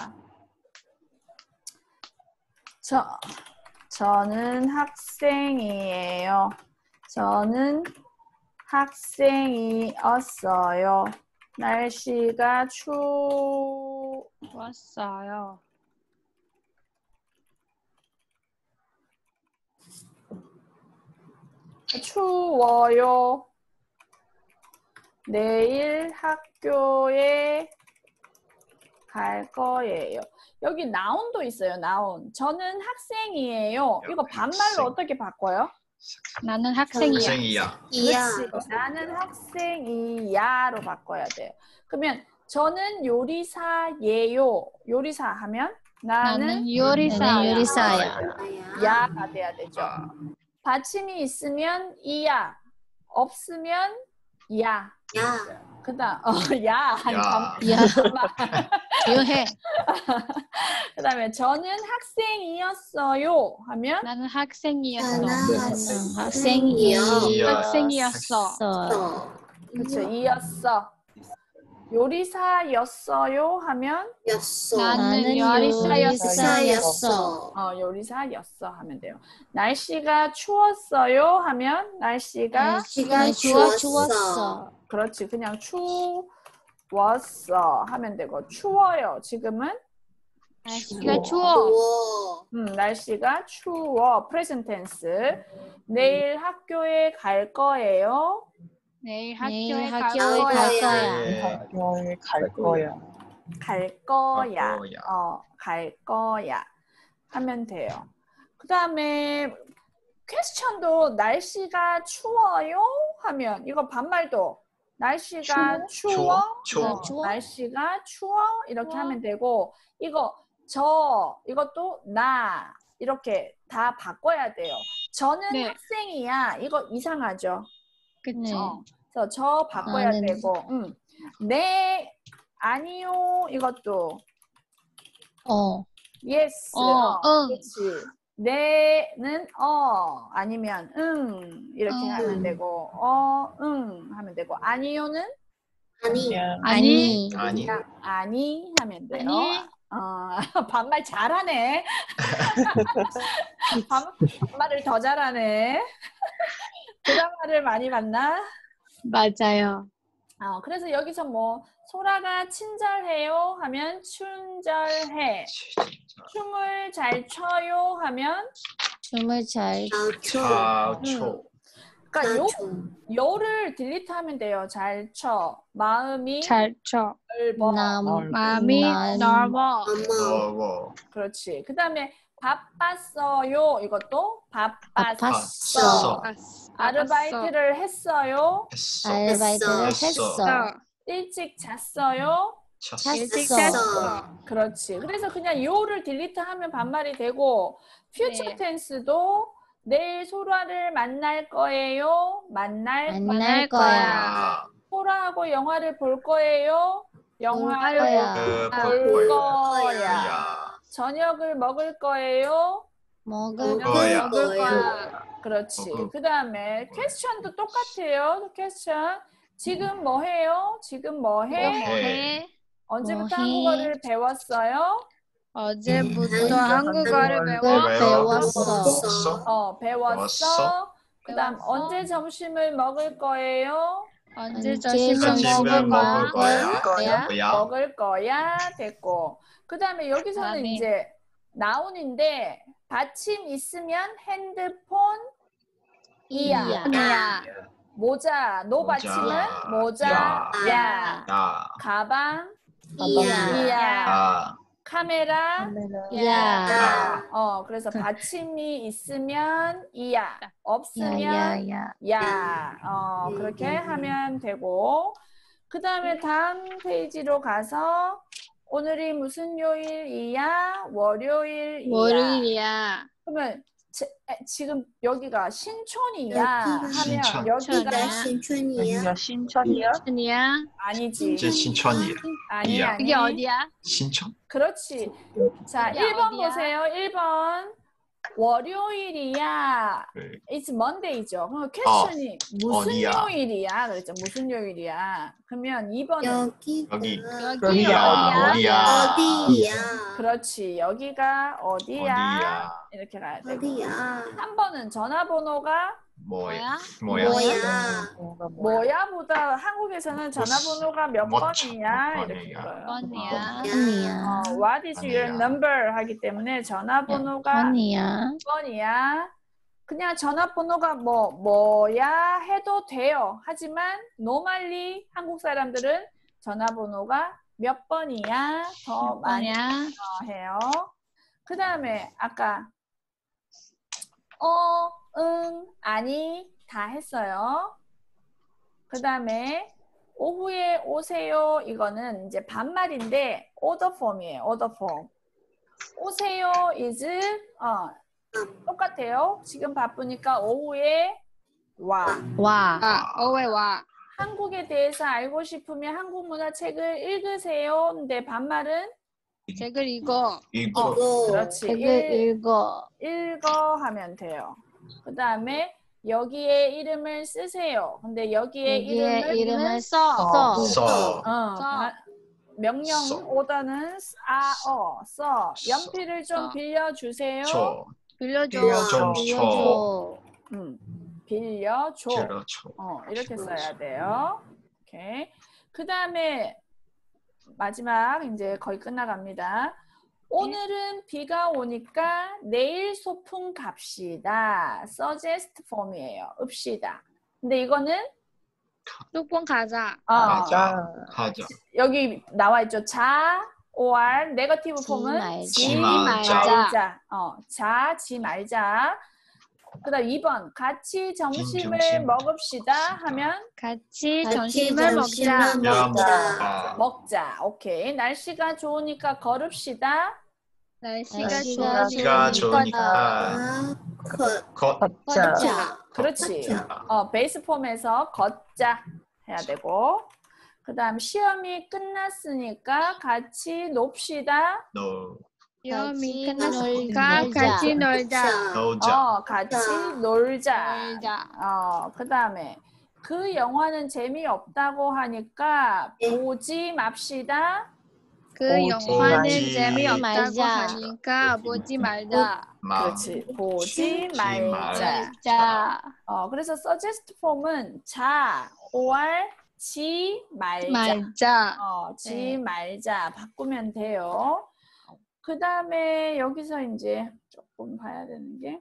저 저는 학생이에요. 저는 학생이었어요. 날씨가 추 왔어요. 추워요. 내일 학교에 갈 거예요. 여기 나온도 있어요. 나온. 저는 학생이에요. 이거 반말로 학생. 어떻게 바꿔요? 나는 학생이야. 학생이야. 이야. 그렇지. 나는 학생이야로 바꿔야 돼요. 그러면 저는 요리사예요. 요리사 하면 나는 나는 요리사야. 나는 요리사야. 아야. 야가 돼야 되죠. 아, 받침이 있으면 이야. 없으면 야. 야. 그다음 어, 야. 아니, 야. 반- 야, 반말. 요해. 그다음에 저는 학생이었어요 하면 나는 학생이었어. 나는 학생이요. 학생이요. 학생이었어. 써. 그렇죠. 이었어. 요리사였어요 하면 였어. 나는 나는 요리사였어. 요리사였어. 어, 요리사였어 하면 돼요. 날씨가 추웠어요 하면 날씨가 날씨가 추워, 추웠어. 추웠어. 그렇지. 그냥 추웠어 하면 되고 추워요. 지금은 날씨가 추워. 추워. 음, 날씨가 추워. 프레젠트 텐스. 내일 학교에 갈 거예요. 내일 내일 학교에 갈 학교에 거야. 갈 거야. 네. 학교에 갈 거야. 갈 거야. 거야. 어, 갈 거야. 하면 돼요. 그 다음에 퀘스천도 날씨가 추워요? 하면 이거 반말도 날씨가 추워? 추워? 어, 추워? 날씨가 추워? 이렇게 추워? 하면 되고 이거 저 이것도 나 이렇게 다 바꿔야 돼요. 저는 네. 학생이야. 이거 이상하죠? 그쵸? 네. 그래서 저 바꿔야 나는- 되고 음. 네 아니요 이것도 어. yes 어, 응. 그렇지 네는 어 아니면 응 이렇게 응. 하면 되고 어응 하면 되고 아니요는 아니. 그냥 아니. 아니. 그냥 아니 하면 돼요. 아니. 어, 반말 잘하네. 반, 반말을 더 잘하네. 드라마를 많이 봤나? 맞아요. 어, 그래서 여기서 뭐 소라가 친절해요 하면 춘절해. 춤을 잘 춰요 하면 춤을 잘 잘 아, 초. 그러니까 요, 춰. 요를 딜리트하면 돼요. 잘 쳐. 마음이 잘 쳐. 넓어. 남 마음이 난- 넓어. 엄마. 너워. 그렇지. 그 다음에 바빴어요. 이것도 바빴어. 바빴어. 아르바이트를 했어요. 했어. 아르바이트를 했어. 했어. 일찍 잤어요. 찼어. 일찍 잤어. 잤어. 그렇지. 그래서 그냥 요를 딜리트하면 반말이 되고 퓨처 네. 텐스도 내일 소라를 만날 거예요. 만날 만날 만날 거야. 아, 소라하고 영화를 볼 거예요. 영화를 거야. 그, 볼 볼 거야. 거야. 저녁을 먹을 거예요. 먹을 거야. 먹을 거야. 그렇지. 먹을 그 다음에 퀘스천도 똑같아요. 퀘스천. 지금 뭐 해요? 지금 뭐 해? 뭐 해? 언제부터 뭐 해? 한국어를 배웠어요? 어제부터 음, 한국어를 한국어를 배워. 배웠어. 배웠어. 어, 배웠어. 배웠어. 그 다음 배웠어. 언제 점심을 먹을 거예요? 언제 언제 점심을 점심을 먹을 먹을 거야? 거야. 뭐야? 먹을 거야. 됐고. 그 다음에 여기서는 그다음에 이제 나온인데 받침 있으면 핸드폰 이야. 이야. 아니야. 모자. 노 모자. 받침은 모자. 야. 야. 야. 가방. 이야. 이야. 아. 카메라. 야. 야. 어, 그래서 받침이 있으면 이야. 없으면 야야야. 야. 어, 그렇게 하면 되고. 그 다음에 다음 페이지로 가서 오늘이 무슨 요일이야? 월요일이야. 월요일이야. 그러면 지, 에, 지금 여기가 신촌이야 여기가 하면 신촌. 여기가 여기가 신촌이야. 여기가 신천이야? 아니야. 아니지. 이제 신촌이야. 아니 이야. 아니. 그게 어디야? 신촌? 그렇지. 자, 어디야, 일 번 어디야? 보세요. 일 번. 월요일이야. 네. It's Monday죠. 그럼 퀘스천이 무슨 어디야? 요일이야? 그랬죠. 무슨 요일이야? 그러면 이 번은 여기가 여기. 여기 여기야, 어디야? 어디야? 어디야? 그렇지. 여기가 어디야? 어디야? 이렇게 가야 돼. 어디야? 한 번은 전화번호가 뭐야? 뭐야? 뭐야? 뭐야? 뭐가 뭐야? 뭐야보다 한국에서는 전화번호가 몇 뭐, 번이냐 몇 이렇게 번이야? 불러요. 번이야. 아니야. 어, What is your 아니야. number 하기 때문에 전화번호가 아니야. 몇 번이야? 그냥 전화번호가 뭐 뭐야 해도 돼요. 하지만 normally 한국 사람들은 전화번호가 몇 번이야 더 많이 뭐냐? 해요. 그 다음에 아까 어, 응, 아니 다 했어요. 그 다음에 오후에 오세요. 이거는 이제 반말인데 order form이에요. order form. 오세요 is 어, 똑같아요. 지금 바쁘니까 오후에 와. 와. 아, 어왜 와? 한국에 대해서 알고 싶으면 한국 문화책을 읽으세요. 근데 반말은 책을 읽어. 이거. 이거. 그렇지. 책을 읽, 읽어. 읽어 하면 돼요. 그 다음에 여기에 이름을 쓰세요. 근데 여기에 여기에 이름을 이름을 써. 써. 써. 어, 써. 바- 명령 써. 오더는 아, 어, 써. 연필을 좀 써. 빌려주세요. 줘. 빌려줘. 빌려줘. 좀 줘. 빌려줘. 음, 빌려줘. 그렇죠. 어, 이렇게 써야 돼요. 오케이. 그 다음에 마지막 이제 거의 끝나갑니다. 오늘은 비가 오니까 내일 소풍 갑시다. suggest form이에요. 읍시다. 근데 이거는 소풍 가자. 어, 맞아. 하자. 여기 나와 있죠. 자, or 네거티브 지 폼은 말자. 지 말자. 말자. 어, 자, 지 말자. 그다음 이 번 같이 점심을 점심. 먹읍시다 하면 같이 같이 점심을 점심을 먹자. 먹자. 야, 먹자. 먹자. 먹자. 오케이. 날씨가 좋으니까 걸읍시다. 날씨가 날씨가 날씨가 좋으니까. 좋으니까 아, 컷. 걷. 걷자. 걷자. 그렇지. 걷자. 어, 베이스 폼에서 걷자 해야 되고. 그다음 시험이 끝났으니까 같이 놉시다. 너. 시험이 같이 끝났으니까 놀자. 같이 놀자. 놀자. 어, 같이 놀자. 놀자. 어, 그다음에 그 영화는 재미없다고 하니까 네. 보지 맙시다. 그 보지 영화는 말지. 재미없다고 말자. 하니까 보지 말자. 마. 그렇지. 보지 보지 말자. 말자. 어, 그래서 suggest 폼은 자, or 지 말자. 말자. 어, 지 네. 말자 바꾸면 돼요. 그 다음에 여기서 이제 조금 봐야 되는 게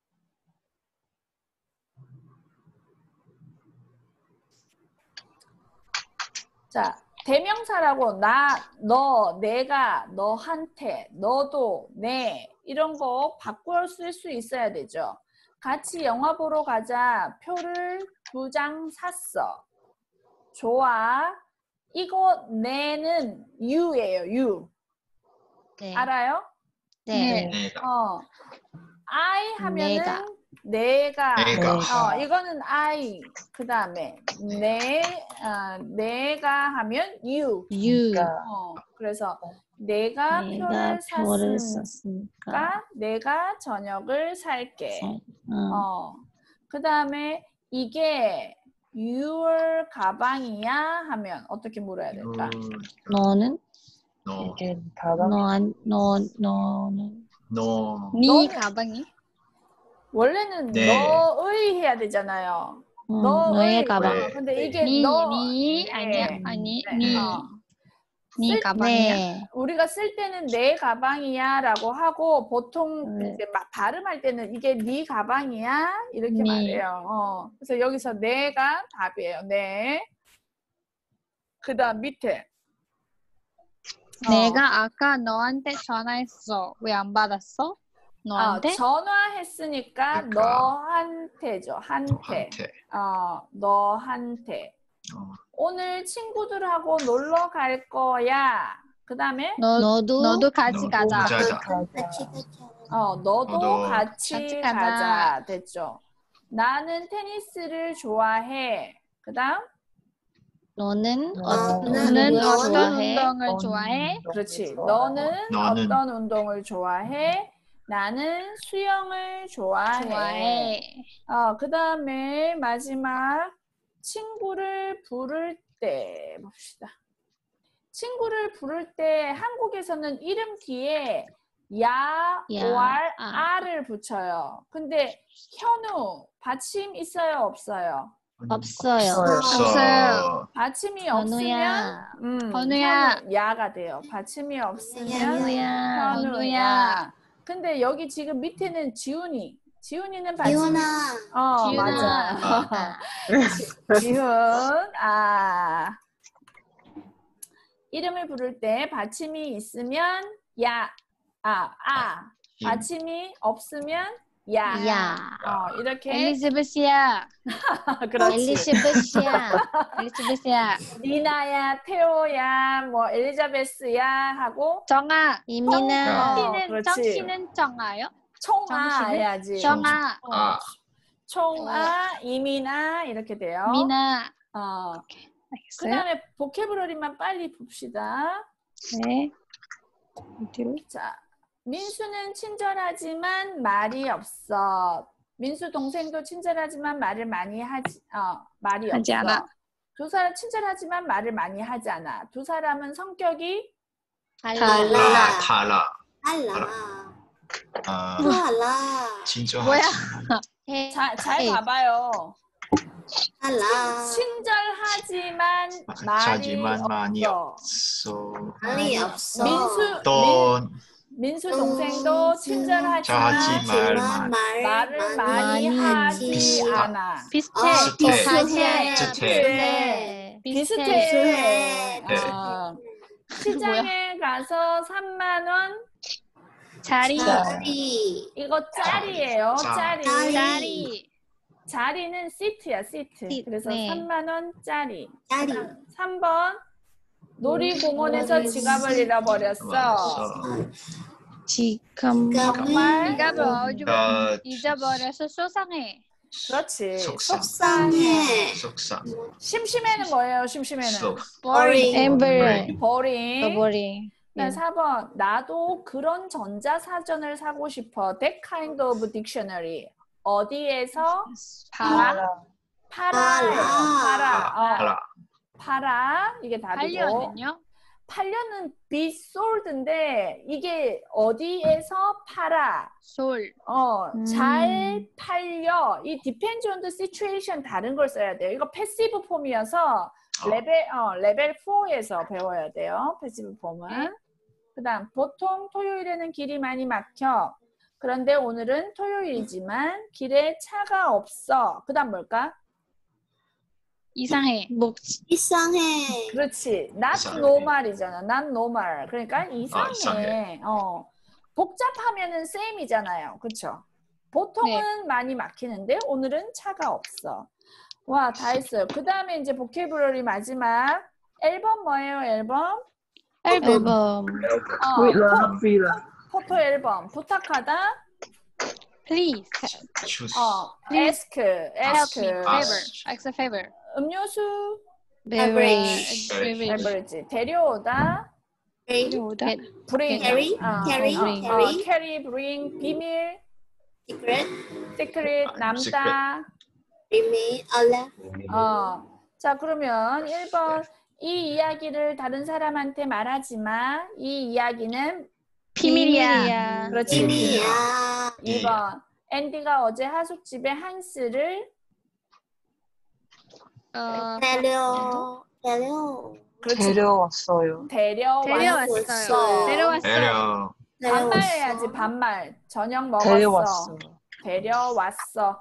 자, 대명사라고 나, 너, 내가, 너한테, 너도, 내 이런 거 바꾸어 쓸 수 있어야 되죠. 같이 영화 보러 가자. 표를 두 장 샀어. 좋아. 이거 내는 you예요. you. 네. 알아요? 네. 내가. 어. I 하면은 내가. 내가. 내가. 어, 이거는 I. 그다음에 내 어, 내가 하면 you. 유. 어. 그래서 내가, 내가 표를 표를 샀으니까 샀으니까. 내가 저녁을 살게. 어. 어. 그다음에 이게 your 가방이야 하면 어떻게 물어야 될까? 음, 너는? 너. 이게 가방. 너, 안- 너, 너는? 너. 네 너는- 가방이? 원래는 네. 너의 해야 되잖아요. 응, 너의 너의 가방. 네. 근데 이게 니, 너 니 네. 아니야? 아니, 네. 니, 어. 니 쓸- 가방이야? 네. 우리가 쓸 때는 내 가방이야라고 하고 보통 네. 이제 막 발음할 때는 이게 네 가방이야 이렇게 네. 말해요. 어. 그래서 여기서 내가 답이에요. 네. 그다음 밑에 어. 내가 아까 너한테 전화했어. 왜 안 받았어? 너한테? 어, 전화했으니까 그러니까. 너한테죠. 한테. 너한테. 어, 너한테. 어. 오늘 친구들하고 놀러 갈 거야. 그 다음에 너, 너도 너도 같이 너도 가자. 가자. 같이 가자. 어, 너도 너도 같이, 같이 가자. 가자. 됐죠. 나는 테니스를 좋아해. 그 다음? 너는 어, 어떤 너는 운동을 어떤 좋아해? 운동을 좋아해? 그렇지. 좋아해. 너는 너는 어떤 운동을 좋아해? 나는 수영을 좋아해. 좋아해. 어, 그 다음에 마지막 친구를 부를 때 봅시다. 친구를 부를 때 한국에서는 이름 뒤에 야, 야, 왈, 아. 아를 붙여요. 근데 현우 받침 있어요, 없어요? 없어요. 없어. 받침이 없으면 현우야. 음, 현우야. 현우, 야가 돼요. 받침이 없으면 현우야. 현우야. 현우야. 근데 여기 지금 밑에는 지훈이. 지훈이는 받침이 지훈아. 어, 지훈아. 맞아. 아. 지훈. 아. 이름을 부를 때 받침이 있으면 야, 아, 아. 힘. 받침이 없으면 야. 야. 어, 이렇게 엘리자베스야. 그렇지. 엘리시베시야. 엘리자베스야. 리나야, 테오야, 뭐 엘리자베스야 하고 정아. 이민아. 어, 정씨는 그렇지. 정씨는 정아요? 총아 정씨는? 해야지. 정아. 아, 총아, 이민아 이렇게 돼요. 미나. 어. 그 알겠어요? 다음에 보케브러리만 빨리 봅시다. 네. 어디로? 자, 민수는 친절하지만 말이 없어. 민수 동생도 친절하지만 말을 많이 하지, 어, 말이 하지 없어. 않아. 두 사람 친절하지만 말을 많이 하지 않아. 두 사람은 성격이 달라. 달라, 달라. 달라. 아, 달라. 진짜 뭐야? 해. 자, 잘 해. 봐봐요. 달라. 친절하지만 말이 하지만 많이 없어. 없어. 말이 없어. 민수, 민, 또 민수 동생도 친절하지만 자하지만 하지만 말 말을 많이 많이 하지 비슷하- 않아. 비슷해. 어, 비슷해. 비슷해. 비슷해. 네. 비슷해. 비슷해. 네. 어, 시장에 가서 삼만 원 자리. 자리. 이거 짤이에요. 짜. 짤이. 짤이. 자리. 자리는 시트야, 시트. 시- 그래서 네. 삼만 원짜리. 자리. 삼 번 놀이공원에서 지갑을 잃어버렸어. 맞았어. 지금 정말 지갑을 어디 어, 잊어버려서 속상해. 그렇지. 속상. 속상해. 속상. 심심해는 뭐예요? 심심해는 속. boring. 엠블. boring. 더버리. 네, 사 번 나도 그런 전자사전을 사고 싶어. That kind of dictionary. 어디에서 봐라. 팔아예요. 팔아. 어, 알아. 팔아. 이게 답이고. 팔려면요? 팔려는 be sold인데 이게 어디에서 팔아. 솔. 어, 음. 잘 팔려. 이 depends on the situation 다른 걸 써야 돼요. 이거 패시브 폼이어서 어. 레벨 어, 레벨 사에서 배워야 돼요. 패시브 폼은. 그다음 보통 토요일에는 길이 많이 막혀. 그런데 오늘은 토요일이지만 길에 차가 없어. 그다음 뭘까? 이상해. 목 이상해. 그렇지. not 이상해. normal이잖아. not normal. 그러니까 이상해. 이상해. 어. 복잡하면은 same이잖아요. 그렇죠? 보통은 많이 막히는데 오늘은 차가 없어. 와, 다 했어요. 그다음에 이제 보케브러리 마지막 앨범 뭐예요? 앨범? 앨범. 어, 포, 포토 앨범. 부탁하다. Please. Choose. 어, Please ask, Help ask. me. 아. Favor. Ask a favor. 음료수 Average. Average. average. 데려오다. Bring. 오다. bring. Carry. 어, Carry. 어, bring. 어, Carry. carry, bring. 비밀. Secret. secret. 아, 남다. Remain. Alive. 어. 자, 그러면 일 번. 이 이야기를 다른 사람한테 말하지 마. 이 이야기는 비밀이야. 그렇지. 비밀이야. 이 번. 앤디가 어제 하숙집에 한스를 어, 데려. 데려. 그렇지. 데려왔어요. 데려왔어. 데려왔어요. 데려왔어. 내려. 반말 해야지. 반말. 저녁 먹었어. 데려왔어. 데려왔어.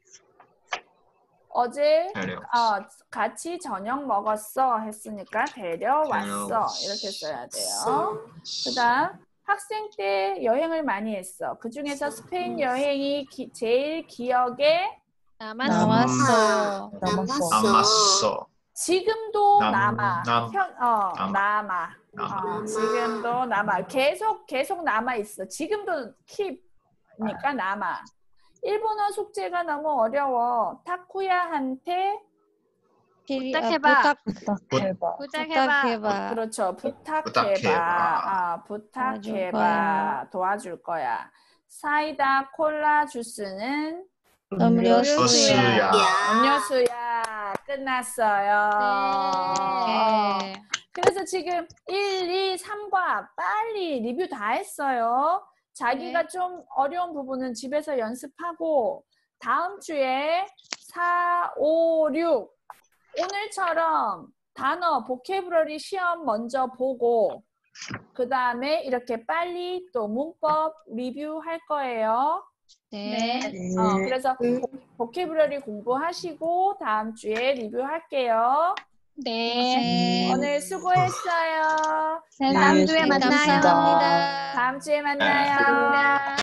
어제 내려. 어, 같이 저녁 먹었어 했으니까 데려왔어. 데려왔어. 이렇게 써야 돼요. 그다음 학생 때 여행을 많이 했어. 그 중에서 스페인 여행이 기- 제일 기억에 남았어. 나왔어요. 남았어. 남았어. 지금도 남- 남아. 남- 현, 어, 남아. 남아. 남아. 어, 지금도 남아. 계속 계속 남아 있어. 지금도 keep 남으니까 남아. 일본어 숙제가 너무 어려워. 타쿠야한테 필- 아, 부탁해봐. 부탁 부탁해봐. 부탁해봐. 부탁해봐. 그렇죠. 부탁해봐. 부탁해봐. 아, 도와줄 부탁해봐. 거야. 도와줄 거야. 사이다 콜라 주스는 음료수야. 음료수야. 야. 음료수야. 끝났어요. 네. 그래서 지금 일, 이, 삼과 빨리 리뷰 다 했어요. 자기가 네. 좀 어려운 부분은 집에서 연습하고 다음 주에 사, 오, 육 오늘처럼 단어 보케브러리 시험 먼저 보고 그 다음에 이렇게 빨리 또 문법 리뷰할 거예요. 네. 어, 그래서 음. 보케브러리 공부하시고 다음 주에 리뷰할게요. 네. 오늘 수고했어요. 다음 주에 네, 만나요. 수고하셨습니다. 감사합니다. 다음 주에 만나요.